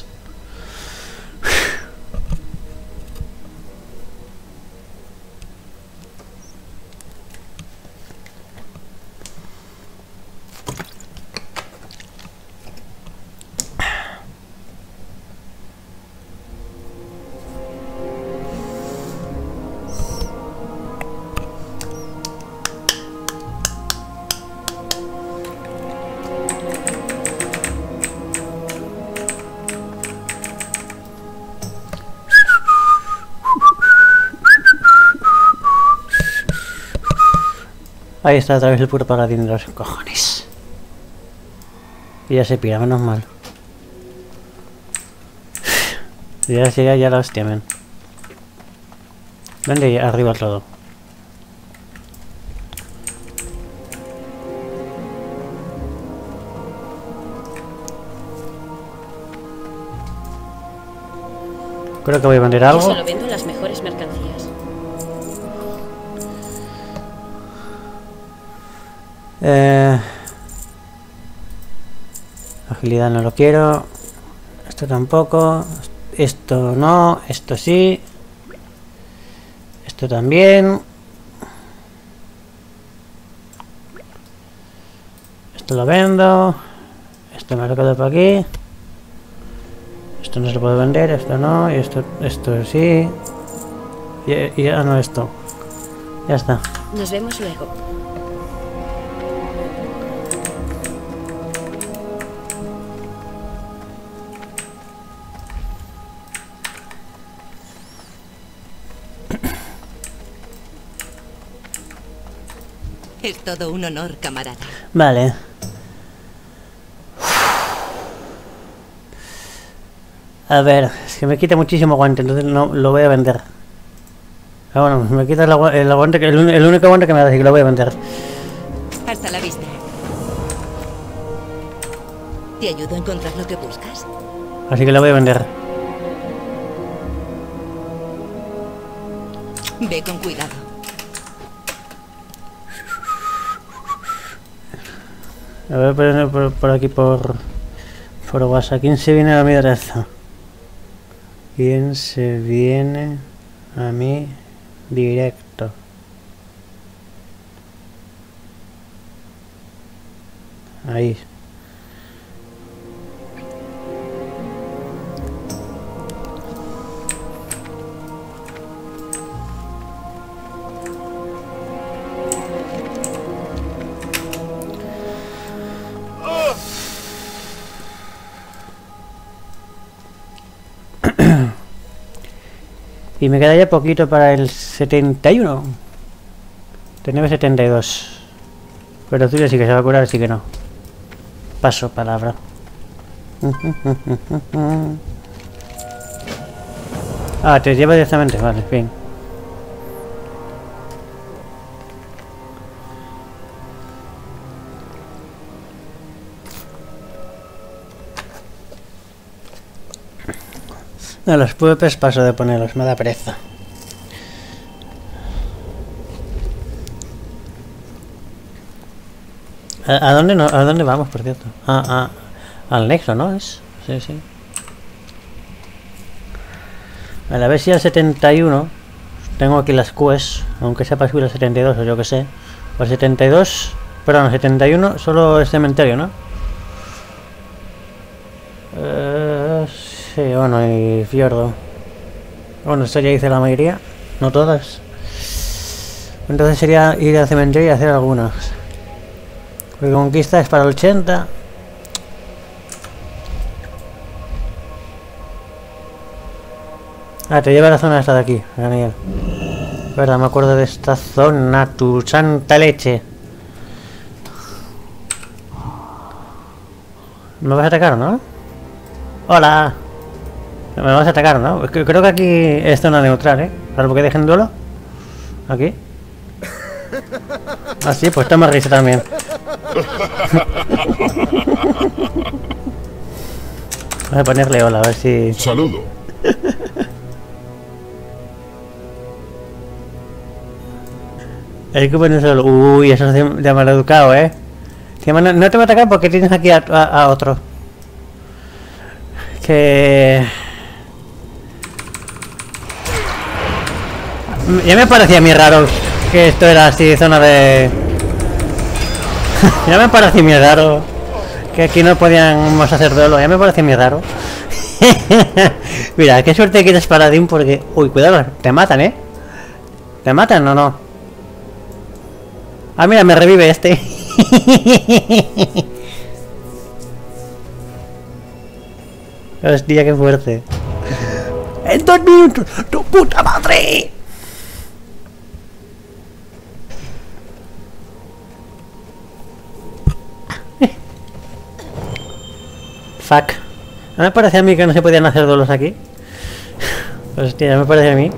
[SPEAKER 1] Ahí está otra vez el puro paladín de los cojones. Y ya se pira, menos mal. Ya sería ya la hostia, men. Ven de arriba todo. Creo que voy a vender
[SPEAKER 4] Yo
[SPEAKER 1] algo.
[SPEAKER 4] solo vendo las mejores mercancías.
[SPEAKER 1] Agilidad no lo quiero. Esto tampoco. Esto no. Esto sí. Esto también. Esto lo vendo. Esto me lo quedo por aquí. Esto no se lo puedo vender. Esto no. Y esto sí. Y no, esto. Ya está.
[SPEAKER 4] Nos vemos luego.
[SPEAKER 5] Es todo un honor, camarada.
[SPEAKER 1] Vale. A ver, es que me quita muchísimo guante, entonces no lo voy a vender. Ah, bueno, me quita el aguante, el único aguante que me da, así que lo voy a vender.
[SPEAKER 5] Hasta la vista. ¿Te ayudo a encontrar lo que buscas?
[SPEAKER 1] Así que lo voy a vender.
[SPEAKER 5] Ve con cuidado.
[SPEAKER 1] A ver, por aquí, por WhatsApp. ¿Quién se viene a mi derecha? ¿Quién se viene a mi directo? Ahí. Y me queda ya poquito para el 71. Tenemos 72. Pero tú ya sí que se va a curar, así que no. Paso palabra. Ah, te lleva directamente, vale, bien. No, los puepes paso de ponerlos, me da pereza. ¿A dónde vamos, por cierto? Al nexo, ¿no? Es. Sí, sí. Vale, a ver si al 71 tengo aquí las quests, aunque sea para subir al 72 o yo que sé. O al 72, perdón, al 71 solo es cementerio, ¿no? Sí, bueno, y fiordo. Bueno, esto ya hice la mayoría, no todas. Entonces sería ir al cementerio y hacer algunas. Porque conquista es para el 80. Ah, te lleva a la zona esta de aquí, Daniel. Verdad, me acuerdo de esta zona, tu santa leche. ¿Me vas a atacar, no? Hola. Me vas a atacar, ¿no? Creo que aquí es zona neutral, ¿eh? Salvo que dejen duelo. Aquí. Ah, sí, pues toma risa también. Voy a ponerle hola, a ver si...
[SPEAKER 2] Saludo.
[SPEAKER 1] Hay que poner solo... Uy, eso es de maleducado, ¿eh? No te va a atacar porque tienes aquí a otro. Que... Ya me parecía a mí raro que esto era así, zona de... Ya me parecía muy raro que aquí no podíamos hacer duelo. Ya me parecía muy raro. Mira, qué suerte que eres paladín porque... Uy, cuidado, te matan, ¿eh? ¿Te matan o no? Ah, mira, me revive este. Hostia, qué fuerte. ¡En 2 minutos! ¡Tu puta madre! Fuck. ¿No me parece a mí que no se podían hacer duelos aquí? Hostia, ya me parece a mí.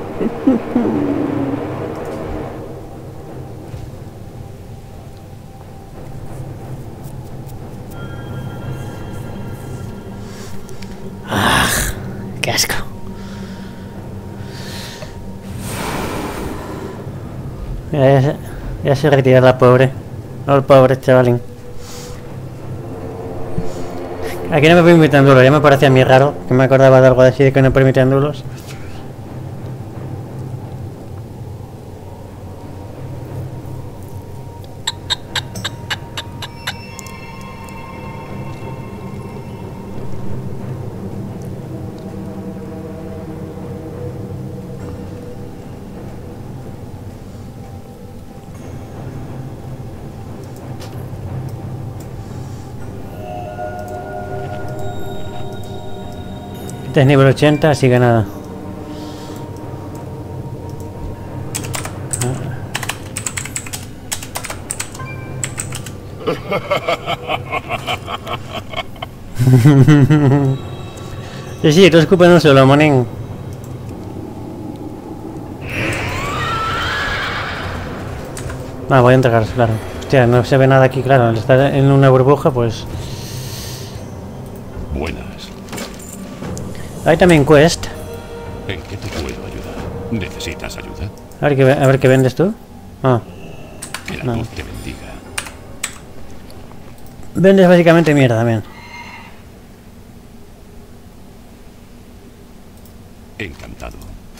[SPEAKER 1] ¡Ah! ¡Qué asco! Ya se retira la pobre. No, el pobre chavalín. Aquí no me permiten duelos, ya me parecía a mí raro, que me acordaba de algo así de que no permitían duelos. Este es nivel 80, así que nada. Sí, tú escupen un solo, monín. Voy a entregar, claro. Hostia, no se ve nada aquí, claro. Al estar en una burbuja, pues...
[SPEAKER 2] Buenas.
[SPEAKER 1] Hay también quest.
[SPEAKER 2] ¿En qué te puedo ayudar? ¿Necesitas ayuda?
[SPEAKER 1] A ver qué vendes tú. Ah,
[SPEAKER 2] Que la
[SPEAKER 1] no.
[SPEAKER 2] luz te bendiga.
[SPEAKER 1] Vendes básicamente mierda también.
[SPEAKER 2] Encantado.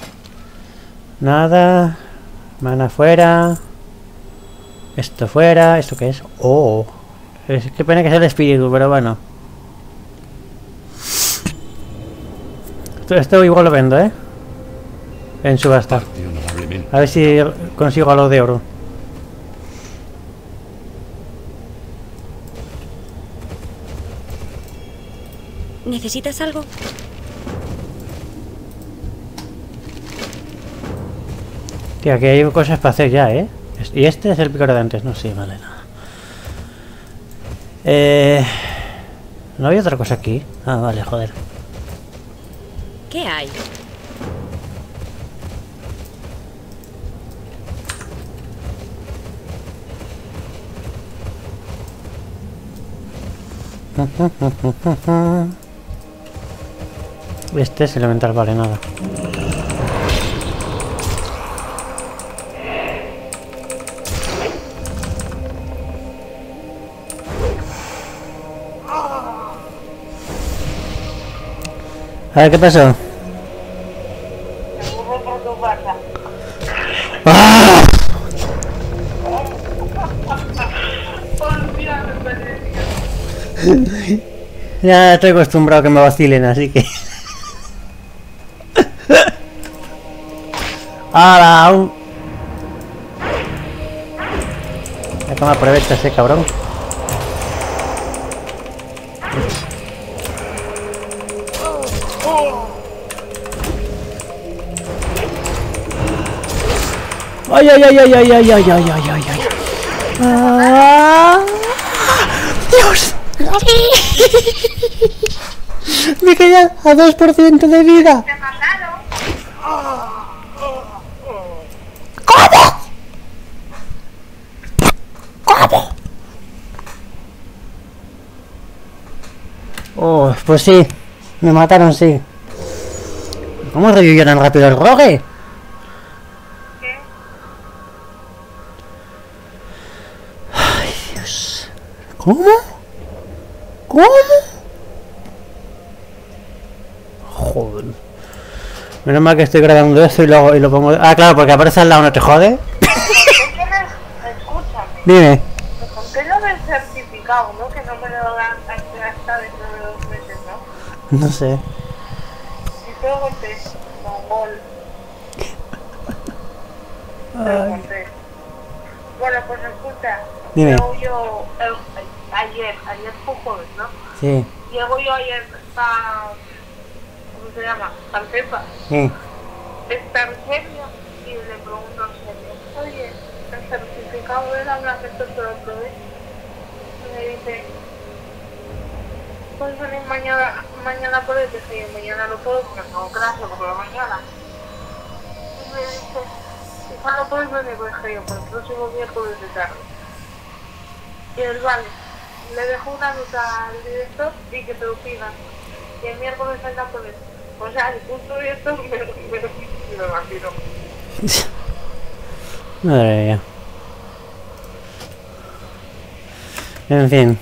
[SPEAKER 1] Nada. Mana fuera. Esto fuera. ¿Esto qué es? Oh. Qué pena que sea el espíritu, pero bueno. Esto igual lo vendo, ¿eh? En subasta.
[SPEAKER 2] Parte honorablemente.
[SPEAKER 1] A ver si consigo algo de oro.
[SPEAKER 4] ¿Necesitas algo?
[SPEAKER 1] Tío, aquí hay cosas para hacer ya, ¿eh? Y este es el pícaro de antes. No, sí, vale, nada. ¿No hay otra cosa aquí? Ah, vale, joder.
[SPEAKER 4] ¿Qué hay?
[SPEAKER 1] Este es elemental, vale, nada. A ver, ¿qué pasó?
[SPEAKER 3] Me aburro por tu casa.
[SPEAKER 1] ¡Ah!
[SPEAKER 3] Olvídame, Patricia.
[SPEAKER 1] Ya estoy acostumbrado a que me vacilen, así que... ¡Hala! Ya que me aprovecha ese cabrón. ¡Ay, ay, ay, ay, ay, ay, ay, ay, ay, ay, ay! ¡Ah! ¡Dios! Me queda a 2% de vida.
[SPEAKER 3] Te mataron.
[SPEAKER 1] ¿Cómo? ¿Cómo? Oh, pues sí. Me mataron, sí. ¿Cómo revivió tan rápido el rogue?
[SPEAKER 3] ¿Qué?
[SPEAKER 1] Ay, Dios. ¿Cómo? ¿Cómo? Joder. Menos mal que estoy grabando esto y lo pongo... Ah, claro, porque aparece al lado, ¿no te jode?
[SPEAKER 3] Escúchame.
[SPEAKER 1] Dime.
[SPEAKER 3] Me conté lo del certificado, ¿no? Que no me lo dan hasta dentro de 2 meses, ¿no?
[SPEAKER 1] No sé.
[SPEAKER 3] Y te lo conté. Mongol. Te lo conté. Bueno, pues escucha.
[SPEAKER 1] Dime.
[SPEAKER 3] Llego yo... ayer fue jueves, ¿no?
[SPEAKER 1] Sí.
[SPEAKER 3] Llego yo ayer a... ¿Cómo se llama? Santepa.
[SPEAKER 1] Sí.
[SPEAKER 3] Está en serio y le pregunto en serio, oye, el certificado de la blanca esto te lo probé. Y me dice, puedes venir mañana por él. Dije yo, mañana no puedo porque tengo clase por la mañana. Y me dice, quizá no puedes venir, pues dije yo, por el próximo miércoles de tarde. Y él, vale, le dejo una nota al director y que te lo pidan. Y el miércoles salga por él. O sea, el punto de esto me imagino.
[SPEAKER 1] Madre mía. En fin.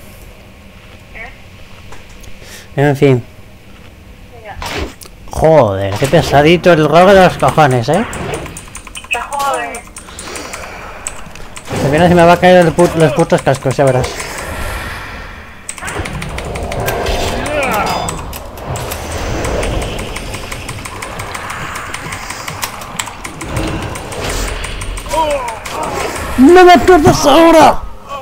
[SPEAKER 1] En fin.
[SPEAKER 3] Mira,
[SPEAKER 1] Joder, qué pesadito el rogue de los cojones, ¿eh?
[SPEAKER 3] te jode.
[SPEAKER 1] Al final se me va a caer los putos cascos, ya verás. ¡No me pierdas ahora!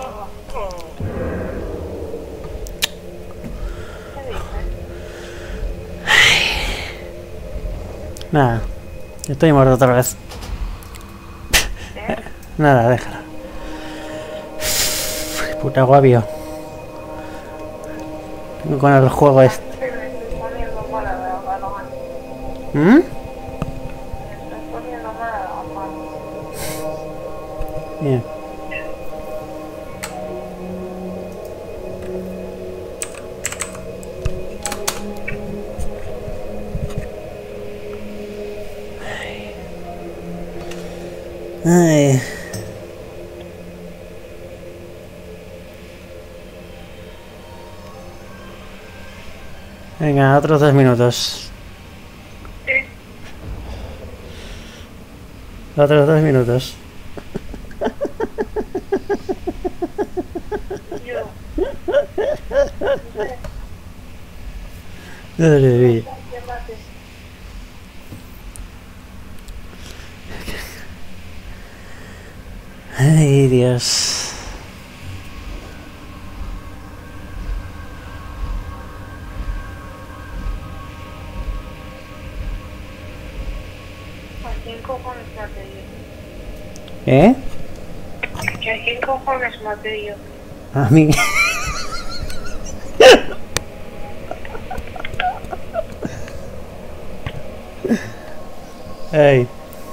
[SPEAKER 1] Nada, estoy muerto otra vez. Nada, déjala. Puta agobio. Con el juego este.
[SPEAKER 3] Me estoy poniendo mala de la mano.
[SPEAKER 1] ¿Mm?
[SPEAKER 3] Me estoy poniendo mala de la mano.
[SPEAKER 1] Bien. Ay. Venga, otros 2 minutos. Otros 2 minutos.
[SPEAKER 3] Yo,
[SPEAKER 1] Madre mía.
[SPEAKER 3] ¿qué mates?
[SPEAKER 1] Ay, Dios.
[SPEAKER 3] ¿A quién cojones maté yo?
[SPEAKER 1] ¿Eh?
[SPEAKER 3] ¿Que a quién cojones maté yo?
[SPEAKER 1] A mí. Ay.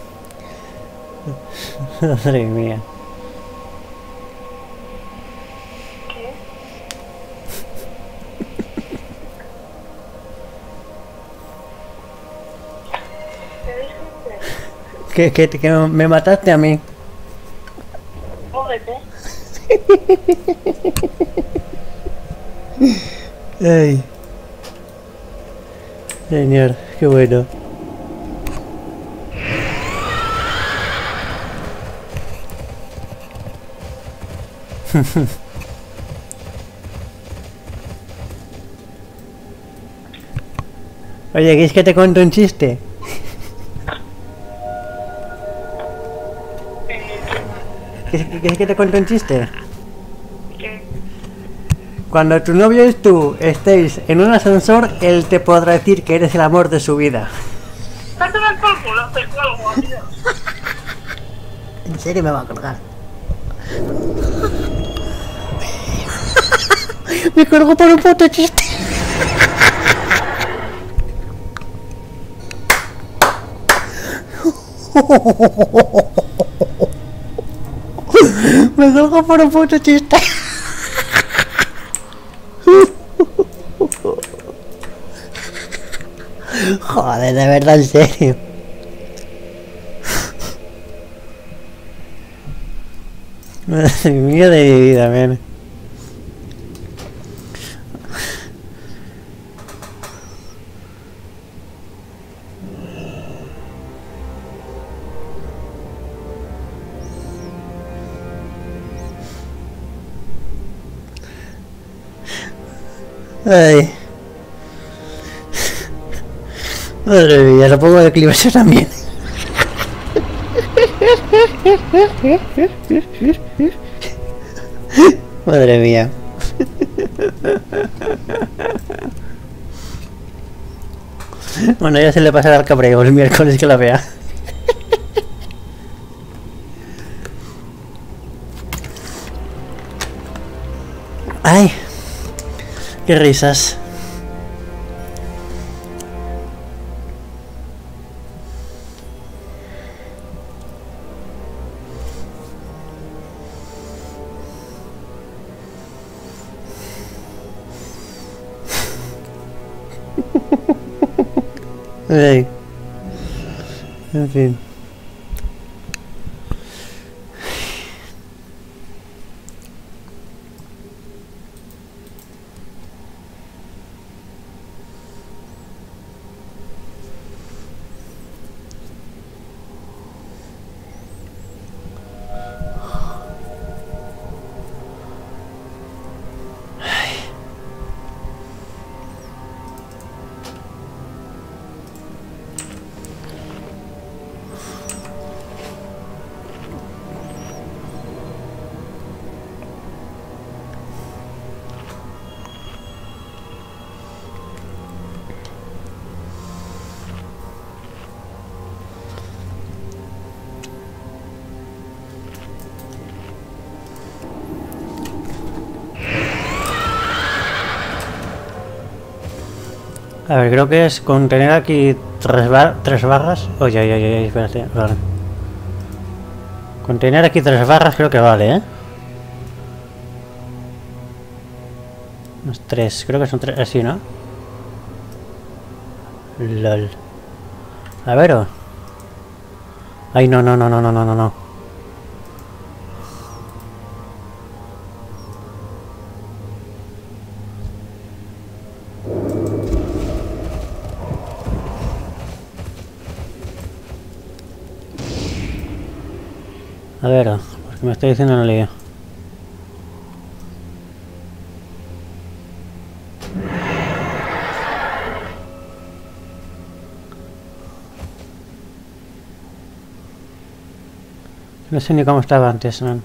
[SPEAKER 1] Madre mía.
[SPEAKER 3] ¿Qué? ¿Qué dijiste?
[SPEAKER 1] Que me mataste a mí.
[SPEAKER 3] Jódete.
[SPEAKER 1] Ay. Señor, qué bueno. Oye, ¿quieres que te cuente un chiste? ¿Quieres que te cuente un chiste?
[SPEAKER 3] ¿Qué?
[SPEAKER 1] Cuando tu novio y tú estéis en un ascensor, él te podrá decir que eres el amor de su vida.
[SPEAKER 3] ¡Dátelo al por culo! ¡Te cuelgo, adiós!
[SPEAKER 1] ¿En serio me va a colgar? Me colgo por un puto chiste. Me colgo por un puto chiste. Joder, de verdad, en serio. Madre mía de mi vida, men. Ay. Madre mía, lo pongo de clip yo también. Madre mía. Bueno, ya se le pasará al cabreo el miércoles que la vea. Ay, qué risas. Ay. En fin. A ver, creo que es con tener aquí tres barras. Oye, oye, espérate, vale. Con tener aquí 3 barras creo que vale, ¿eh? Unos 3, creo que son 3, así, ¿no? LOL. A ver, oh. Ay, no. A ver, oh, porque me estoy diciendo un lío. No sé ni cómo estaba antes, man.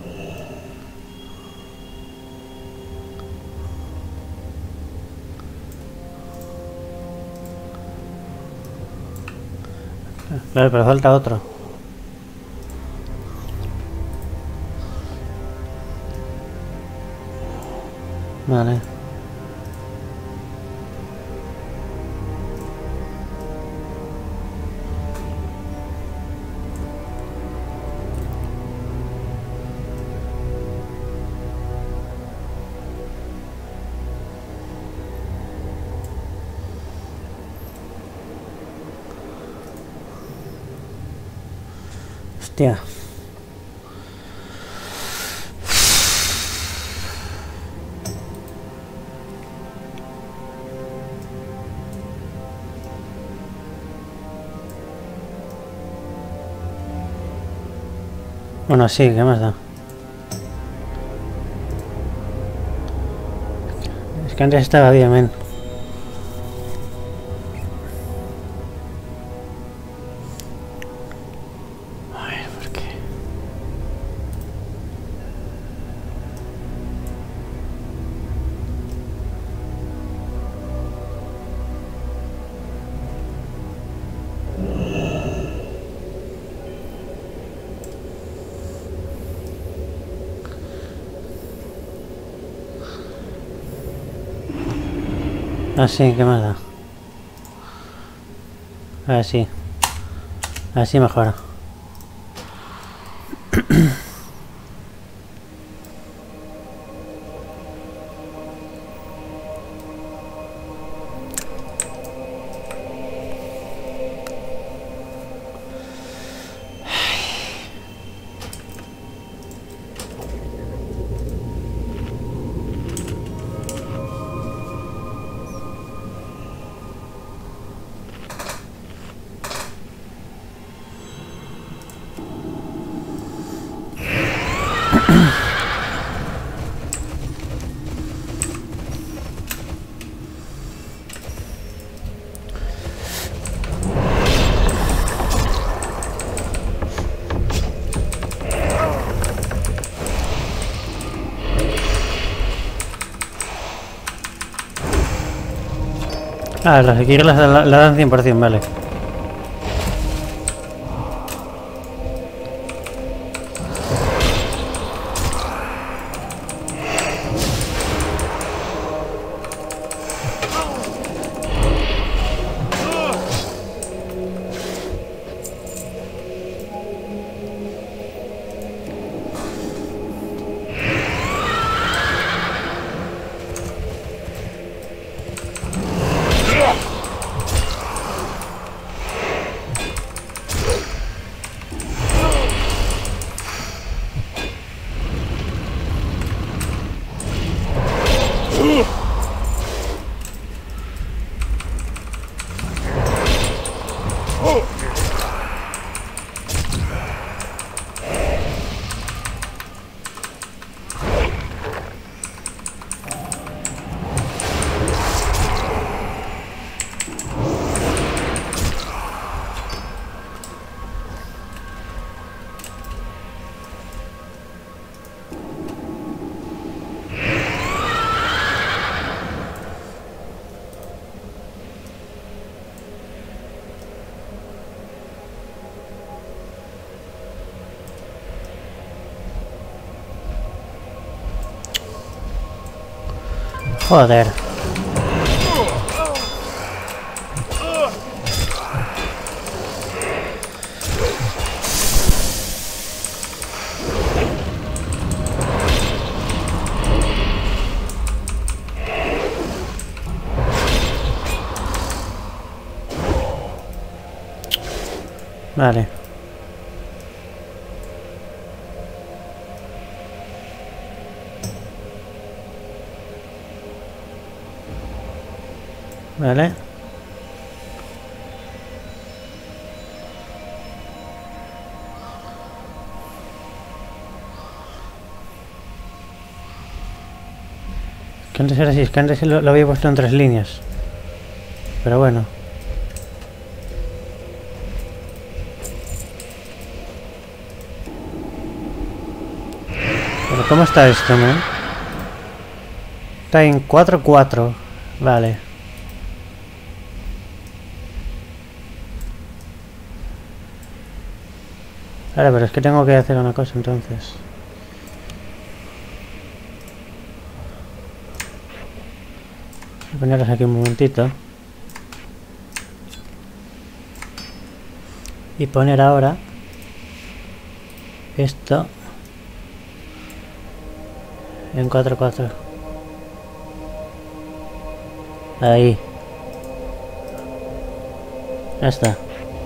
[SPEAKER 1] Vale, pero falta otro. Vale. Hostia. Bueno, sí, ¿qué más da? Es que antes estaba bien, men. A ver, ¿por qué? Así, ¿qué más da? Así. Así mejora. Ah, las aquí la dan 100%, vale. Joder. Vale. Vale. Que antes era así, es que antes lo había puesto en 3 líneas. Pero bueno. Pero ¿cómo está esto, man? Está en 4-4. Vale. Vale, pero es que tengo que hacer una cosa entonces. Voy a ponerlas aquí un momentito. Y poner ahora esto en 4-4. Ahí. Ya está.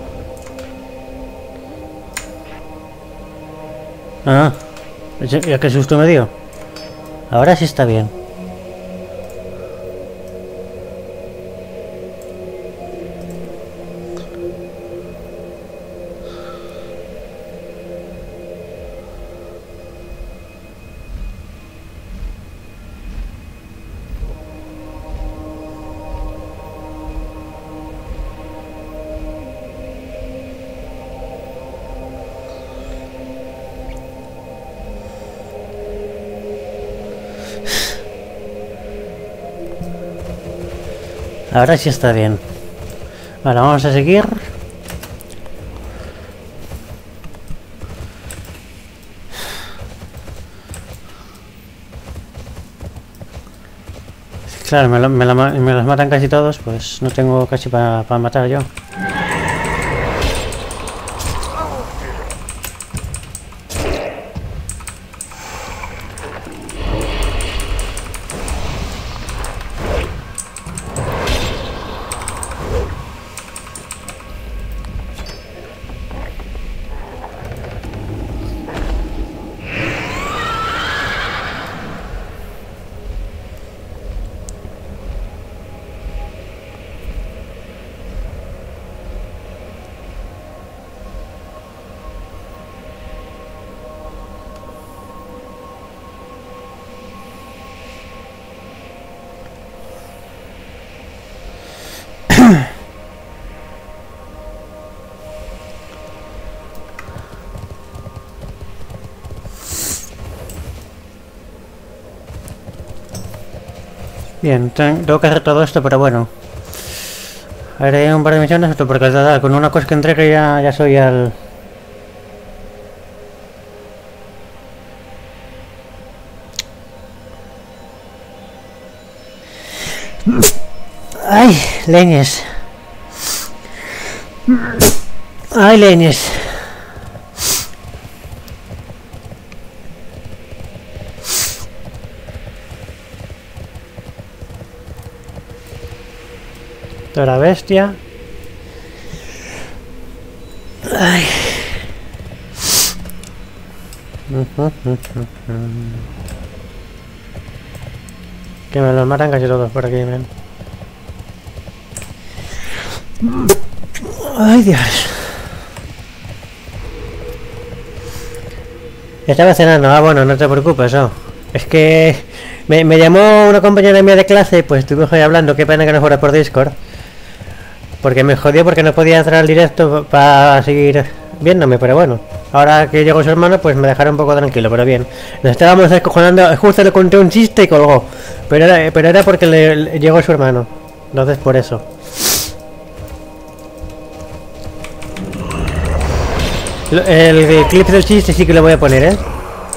[SPEAKER 1] Ah, ya que susto me dio. Ahora sí está bien. Ahora sí está bien. Vale, vamos a seguir. Claro, me los matan casi todos, pues no tengo casi para matar yo. Bien, tengo que hacer todo esto, pero bueno. Haré un par de misiones, porque con una cosa que entregue ya soy al... ¡Ay, leñes! ¡Ay, leñes! La bestia. Ay. Que me los matan casi todos por aquí, ven. Ay, Dios. Estaba cenando. Ah, bueno, no te preocupes, no. Es que me llamó una compañera mía de clase, pues estuvimos ahí hablando. Qué pena que no fuera por Discord. Porque me jodió porque no podía entrar al directo para seguir viéndome, pero bueno. Ahora que llegó su hermano, pues me dejará un poco tranquilo, pero bien. Nos estábamos descojonando, justo le conté un chiste y colgó. Pero era porque llegó su hermano. Entonces por eso. El clip del chiste sí que lo voy a poner, ¿eh?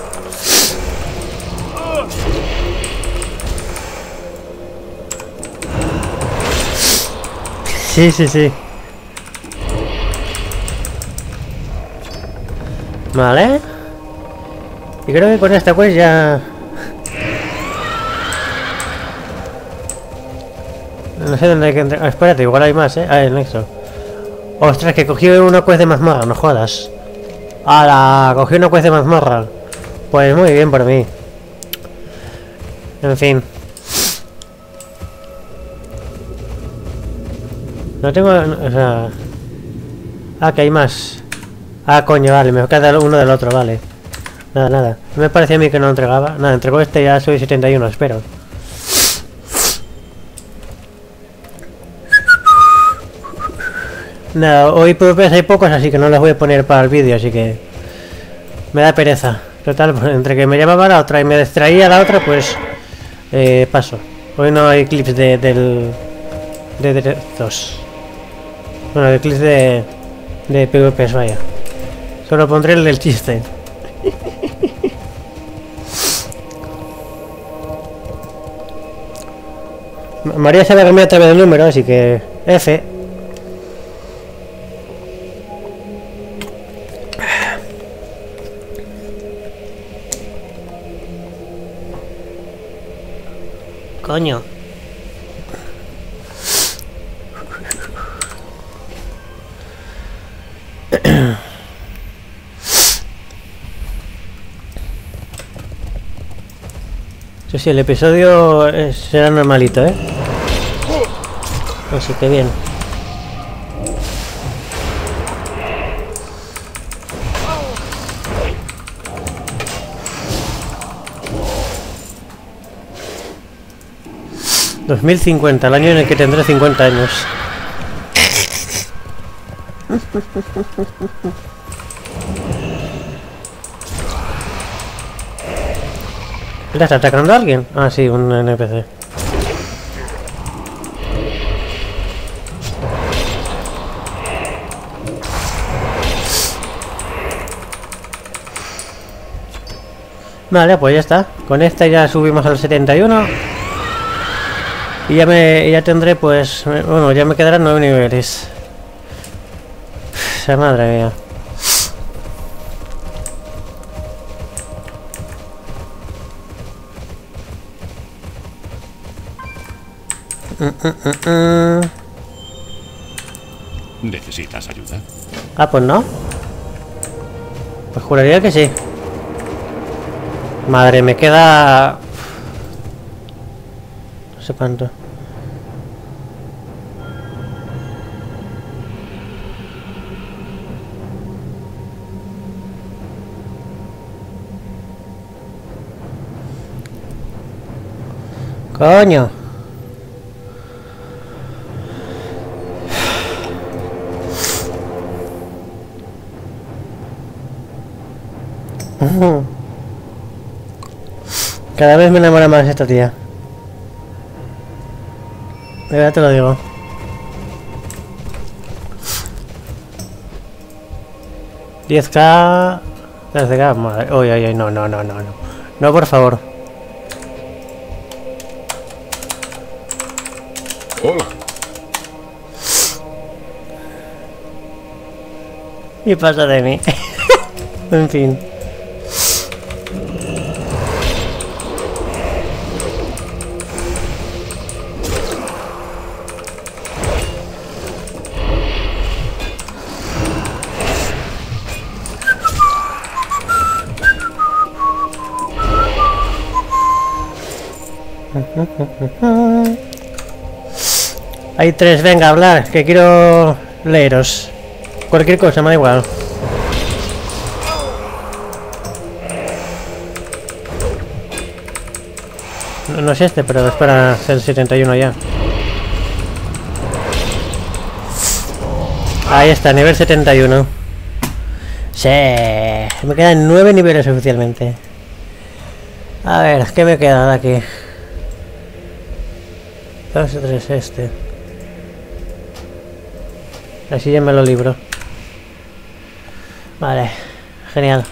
[SPEAKER 1] Sí, sí, sí. Vale. Y creo que con esta pues ya... No sé dónde hay que entrar. Espérate, igual hay más, ¿eh? Ah, el nexo. Ostras, que cogí una quest de mazmorra, no jodas. ¡Hala! Cogí una quest de mazmorra. Pues muy bien por mí. En fin. No tengo... O sea... Ah, que hay más. Ah, coño, vale, me queda uno del otro, vale. Nada, nada. No me parecía a mí que no entregaba. Nada, entregó este, ya soy 71, espero. Nada, hoy PvPs hay pocos, así que no los voy a poner para el vídeo, así que... Me da pereza. Total, pues, entre que me llamaba la otra y me distraía la otra, pues... paso. Hoy no hay clips de estos. Bueno, de clips de PvPs, vaya. Solo pondré el del chiste. María se va a cambiar otra vez el número, así que... F. Coño. Eso sí, el episodio será normalito, ¿eh? Así que bien. ...2050, el año en el que tendré 50 años. ¿Le está atacando a alguien? Ah, sí, un NPC. Vale, pues ya está. Con esta ya subimos al 71. Y ya tendré, pues... Bueno, ya me quedarán 9 niveles. Esa madre mía.
[SPEAKER 2] ¿Necesitas ayuda?
[SPEAKER 1] Ah, pues no. Pues juraría que sí. Madre, me queda... No sé cuánto. Coño. Cada vez me enamora más esta tía. De verdad te lo digo. $10K... 13K, madre. Uy, uy, uy, no. No, por favor.
[SPEAKER 2] Hola.
[SPEAKER 1] Y pasa de mí. En fin. Hay 3, venga, hablar, que quiero leeros. Cualquier cosa, me da igual. No es este, pero es para ser 71 ya. Ahí está, nivel 71. Sí, me quedan 9 niveles oficialmente. A ver, ¿qué me queda de aquí? 2, 3, este. Así ya me lo libro. Vale, genial.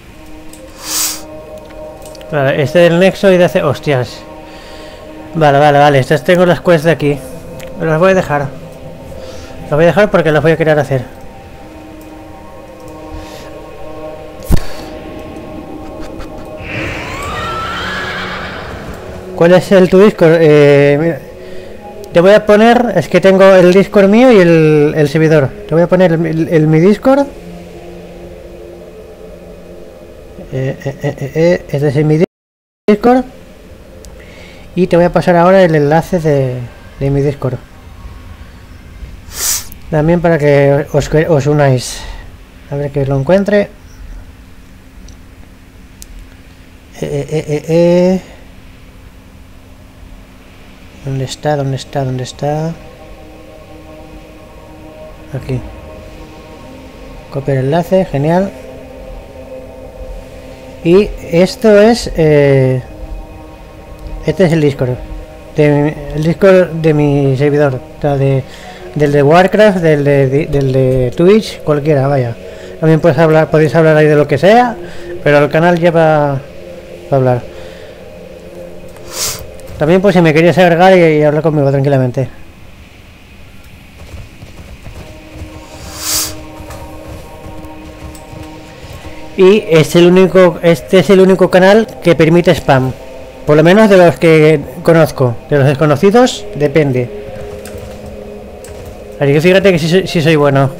[SPEAKER 1] Vale, este del nexo y de hace... Hostias. Vale. Estas tengo las quests de aquí. Pero las voy a dejar. Las voy a dejar porque las voy a querer hacer. ¿Cuál es tu Discord? Mira, te voy a poner... Es que tengo el Discord mío y el servidor. Te voy a poner mi Discord. Este es mi Discord. Y te voy a pasar ahora el enlace de mi Discord. También para que os unáis. A ver que lo encuentre. ¿Dónde está? Aquí. Copiar el enlace, genial. Y esto es... este es el Discord. El Discord de mi servidor. O sea, del de Warcraft, del de Twitch, cualquiera, vaya. También podéis hablar ahí de lo que sea, pero el canal lleva a hablar. También pues si me queréis agregar y hablar conmigo tranquilamente. Y este es el único canal que permite spam. Por lo menos de los que conozco. De los desconocidos, depende. Así que fíjate que sí soy bueno.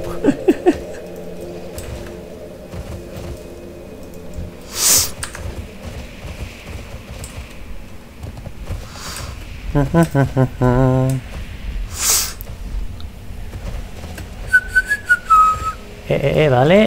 [SPEAKER 1] Vale.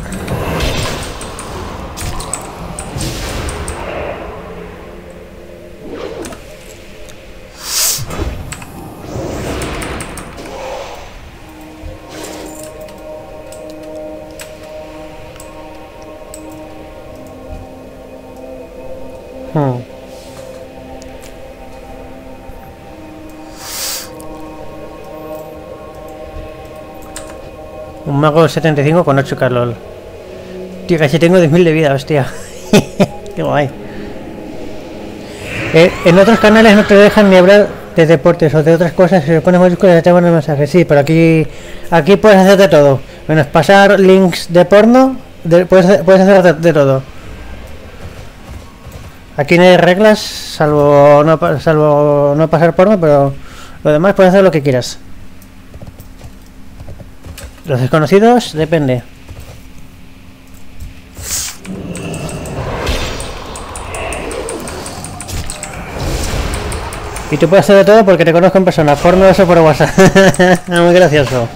[SPEAKER 1] Un mago 75 con 8K LOL. Tío, casi tengo 10.000 de vida, hostia. Qué guay. En otros canales no te dejan ni hablar de deportes o de otras cosas, si le pones mayúsculas te van el mensaje. Sí, pero aquí puedes hacer de todo. Menos pasar links de porno, puedes hacer de todo. Aquí no hay reglas, salvo no pasar porno, pero lo demás puedes hacer lo que quieras. Los desconocidos, depende. Y tú puedes hacer de todo porque te conozco en persona, porno eso por WhatsApp. Muy gracioso.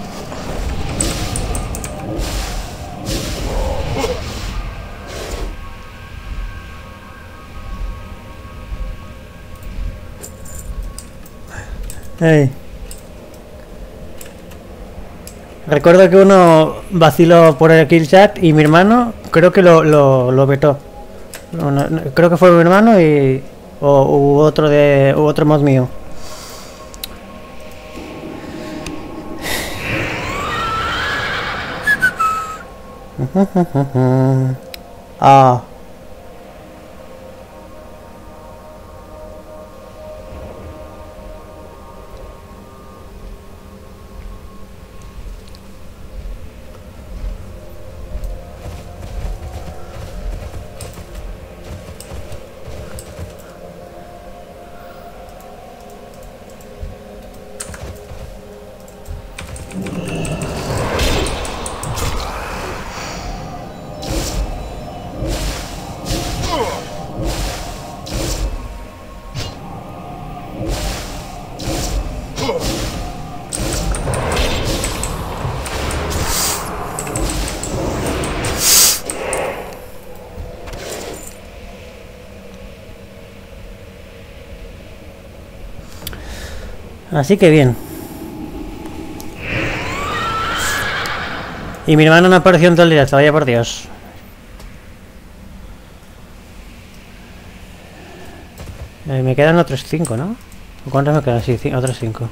[SPEAKER 1] Hey. Recuerdo que uno vaciló por el kill chat y mi hermano creo que lo vetó. Creo que fue mi hermano y u otro mod mío. Ah. Así que bien. Y mi hermano no apareció en todo el directo, vaya por Dios. Me quedan otros 5, ¿no? ¿Cuántos me quedan? Sí, otros 5.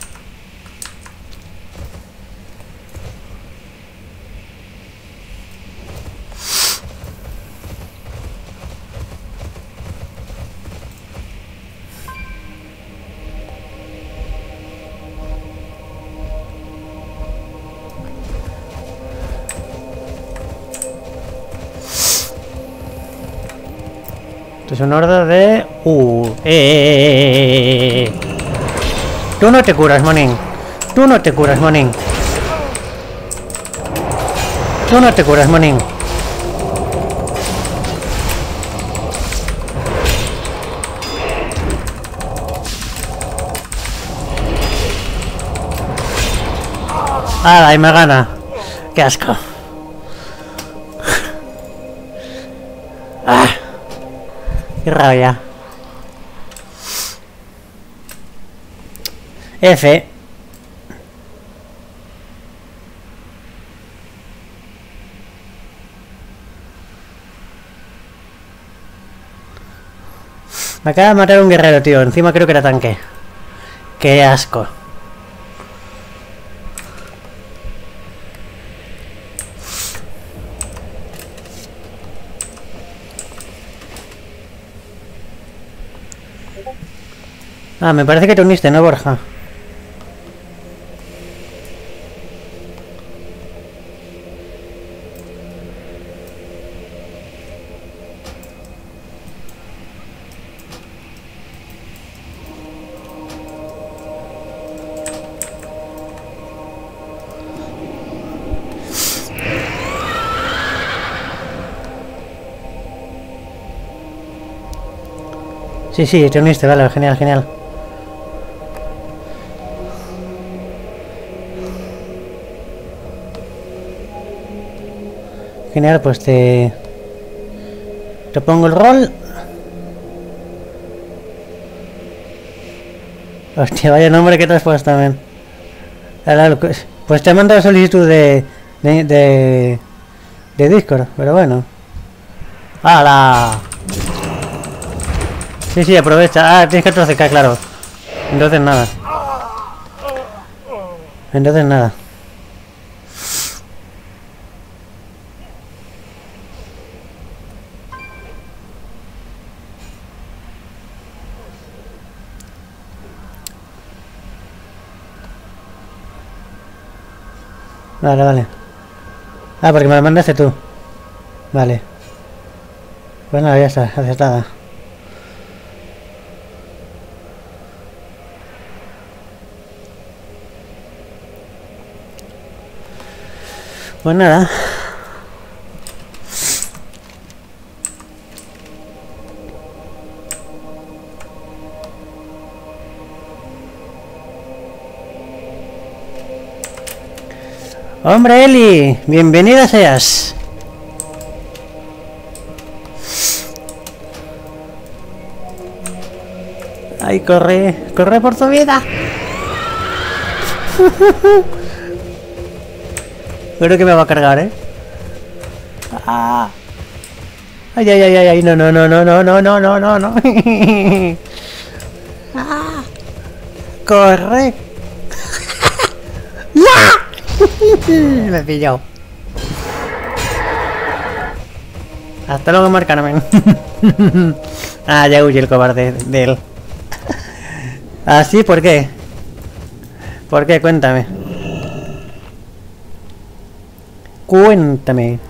[SPEAKER 1] Es una horda de... Tú no te curas, manín. Tú no te curas, manín. Tú no te curas, manín. ¡Ah, y me gana! ¡Qué asco! ¡Ah! ¡Qué rabia! F. Me acaba de matar un guerrero, tío. Encima creo que era tanque. ¡Qué asco! Ah, me parece que te uniste, ¿no, Borja? Sí, sí, te uniste, vale, genial, genial. Genial, pues te pongo el rol. Hostia, vaya nombre que te has puesto también. Pues te he mandado solicitud de Discord, pero bueno. ¡Hala! Sí, sí, aprovecha. Ah, tienes que trocecar, claro. Entonces nada. Entonces nada. Vale, vale. Ah, porque me la mandaste tú. Vale. Pues nada, ya está, acertada. Pues nada. Hombre, Eli, bienvenida seas. Ay, corre, corre por tu vida. Creo que me va a cargar, ¿eh? Ah. Ay, ay, ay, ay, no, no, no, no, no, no, no, no, no, no. Ah. Corre. ¡No! Me pilló. Hasta luego, Mar Carmen. Ah, ya huye el cobarde de él. ¿Ah, sí? ¿Por qué? ¿Por qué? Cuéntame. Cuéntame.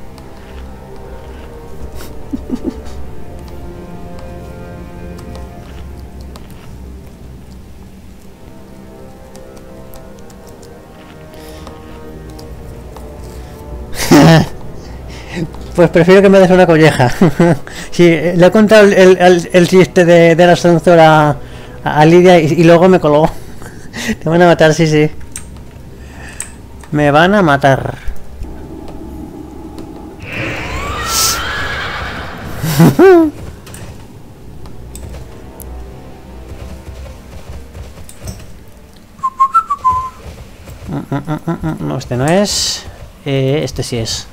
[SPEAKER 1] Pues prefiero que me des una colleja. Sí, le he contado el chiste del ascensor a Lidia y luego me colgó. Te van a matar, sí, sí. Me van a matar. No, este no es. Este sí es.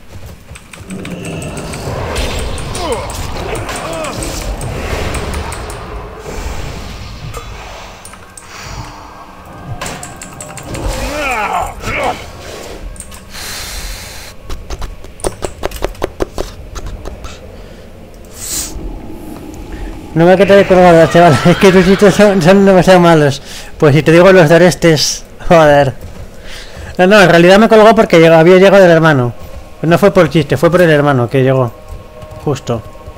[SPEAKER 1] No me quedes colgado, chaval. Es que tus sitios son demasiado malos. Pues si te digo los de Orestes, joder. No, no, en realidad me colgó porque había llegado el hermano. No fue por el chiste, fue por el hermano que llegó. Justo.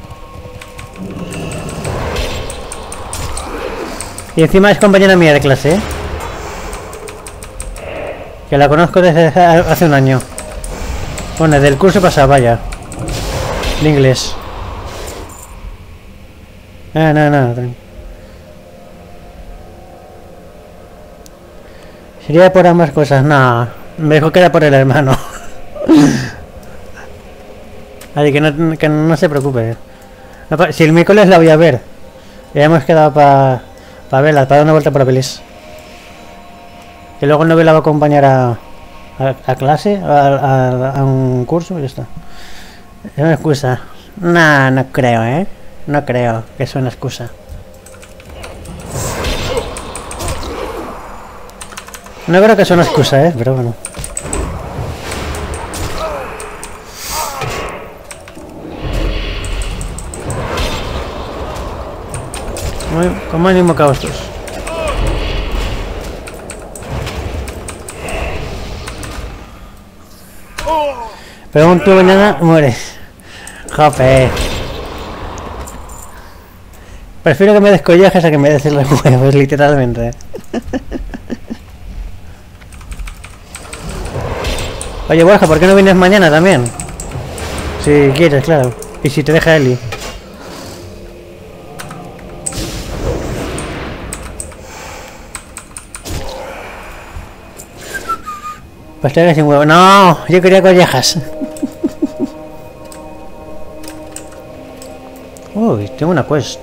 [SPEAKER 1] Y encima es compañera mía de clase, ¿eh? Que la conozco desde hace un año. Bueno, del curso pasado, vaya. De inglés. No, no, no. Sería por ambas cosas. No, me dijo que era por el hermano. Así que no se preocupe. Si el miércoles la voy a ver. Ya hemos quedado para verla, para dar una vuelta por la pelis. Que luego el novio la va a acompañar a clase, a un curso y ya está. Es una excusa. Nah, no creo, ¿eh? No creo que es una excusa. No creo que sea una excusa, ¿eh? Pero bueno. Como ánimo caustos. Pero un tío mañana mueres. Jope. Prefiero que me descollejes a que me des los huevos, literalmente. Oye, Borja, ¿por qué no vienes mañana también? Si quieres, claro. Y si te deja Eli. Pues te sin huevo. No, yo quería collejas. Uy, tengo una quest.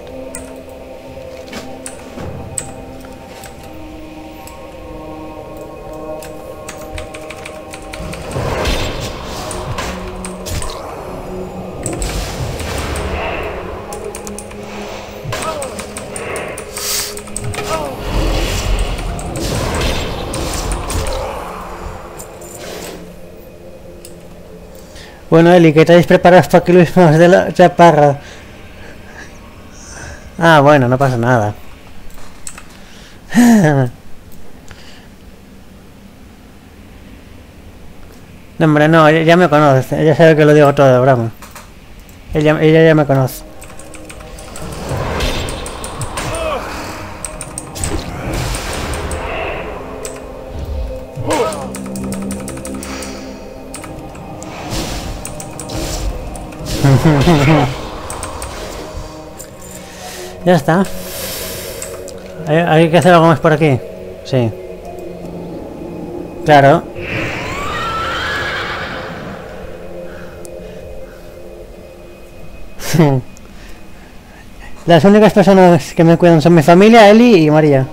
[SPEAKER 1] Bueno, Eli, ¿qué tenéis preparados para que Luis más de la chaparra? Ah, bueno, no pasa nada. No, hombre, no, ella me conoce. Ella sabe que lo digo todo, bravo. Ella ya me conoce. Ya está. ¿Hay que hacer algo más por aquí? Sí. Claro. Las únicas personas que me cuidan son mi familia, Eli y María.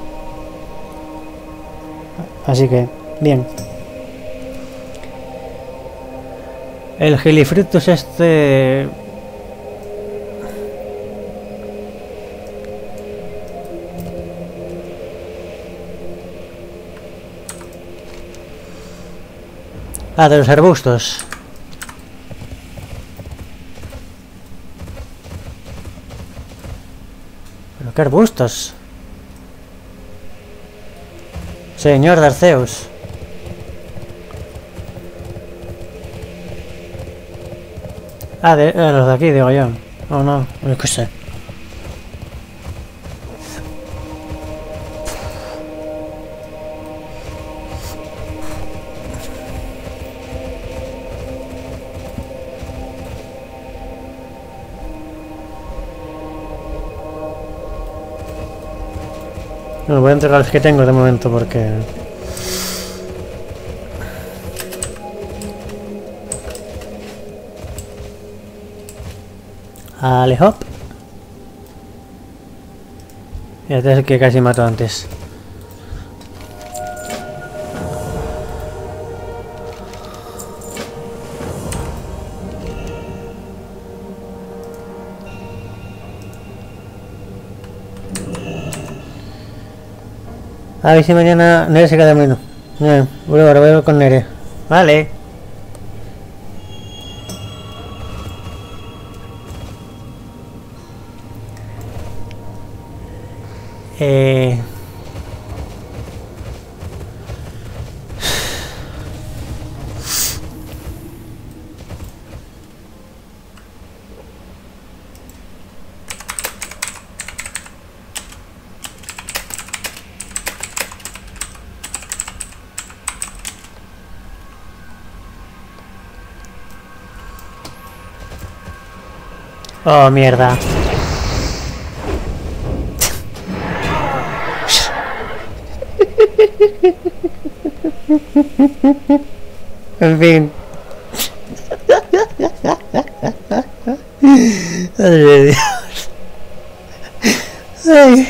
[SPEAKER 1] Así que, bien. El Gilifructus este... Ah, de los arbustos. ¿Pero qué arbustos? Señor Darceus. Ah, los de aquí, digo yo. Oh, no, yo qué sé. No, voy a entregar los que tengo de momento porque... Ale, hop. Y este es el que casi mató antes. A ver si mañana Nere se queda menos. Bueno, ahora voy con Nere. Vale. Oh, mierda. En fin. Ay, Dios. Ay.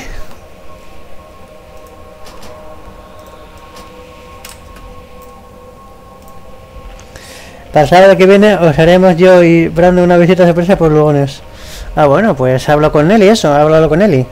[SPEAKER 1] Para el sábado que viene os haremos yo y Brando una visita sorpresa por Lugones. Ah, bueno, pues hablo con Eli, eso, háblalo con Eli.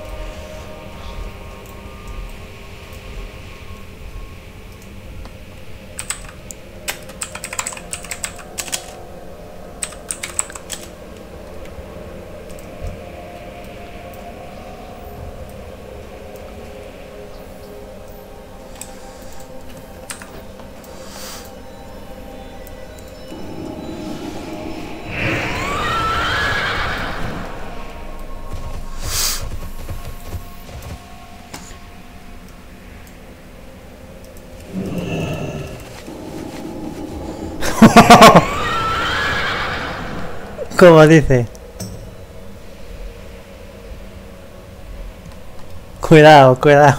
[SPEAKER 1] Como dice. Cuidado, cuidado.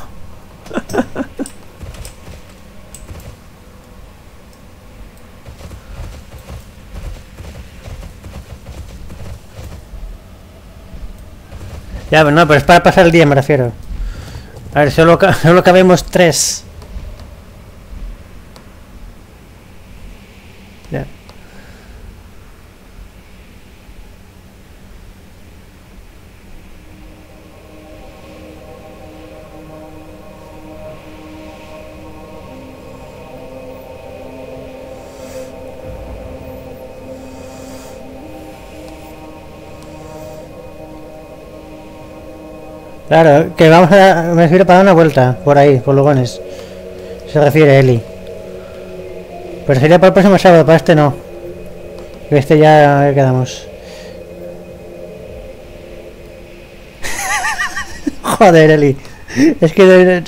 [SPEAKER 1] Ya, no, pero es para pasar el día, me refiero. A ver, solo cabemos 3. Ya. Claro, que vamos a... Me refiero para dar una vuelta por ahí, por Lugones. Se refiere Eli. Pero sería para el próximo sábado, para este no. Este ya quedamos. Joder, Eli. Es que...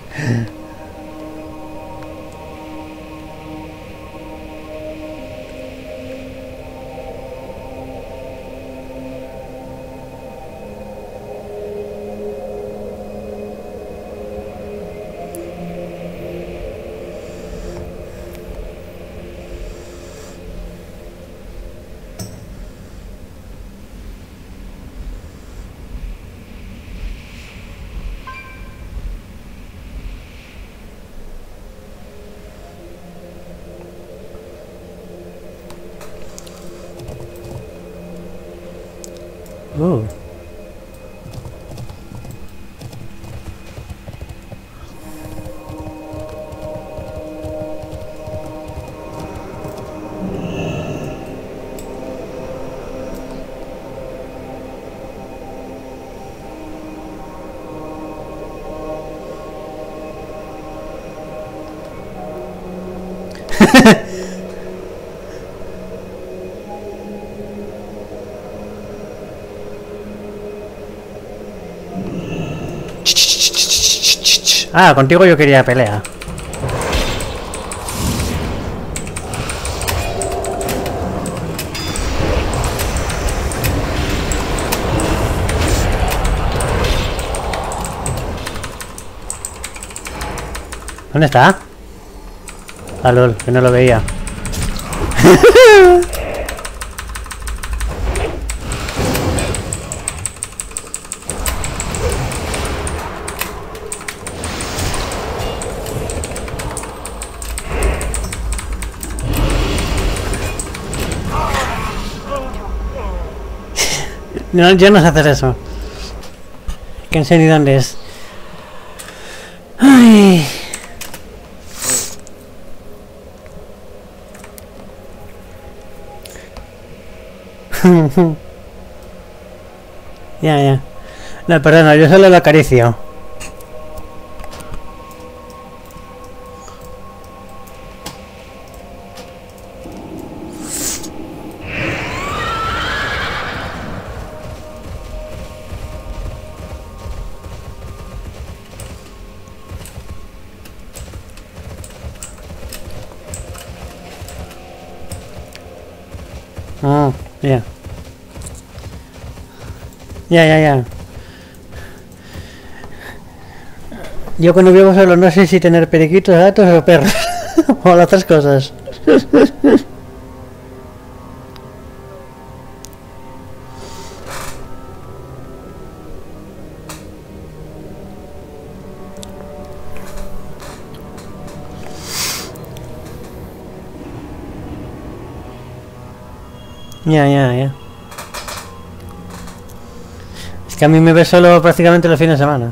[SPEAKER 1] Ah, contigo yo quería pelea. ¿Dónde está? Ah, lol, que no lo veía. No, yo no sé hacer eso. Que no sé ni dónde es. Ay. Ya. No, perdona, yo solo lo acaricio. Ah, ya. Ya. Yo cuando vivo solo no sé si tener periquitos, gatos o perros. O las tres cosas. Ya. Es que a mí me ve solo prácticamente los fines de semana.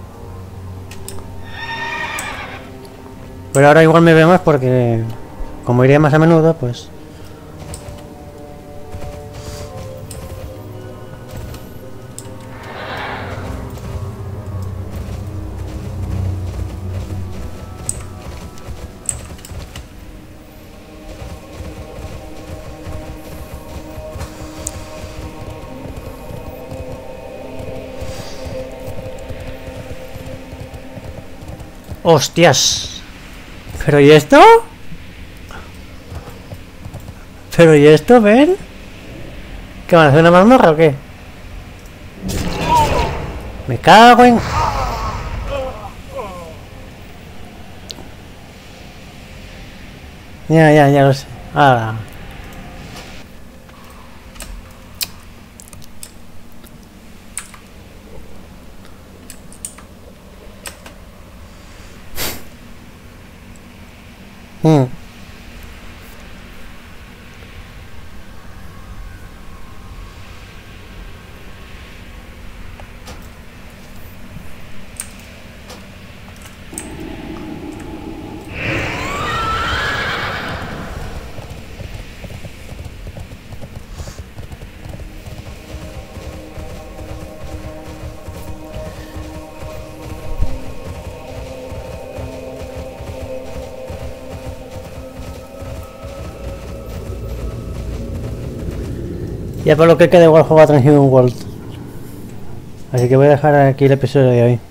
[SPEAKER 1] Pero ahora igual me ve más porque... como iría más a menudo, pues... ¡Hostias! ¿Pero y esto? ¿Pero y esto, ven? ¿Qué van a hacer, una mazmorra o qué? Me cago en... Ya lo sé. Ahora. Ya por lo que queda igual juego a Transhuman World. Así que voy a dejar aquí el episodio de hoy.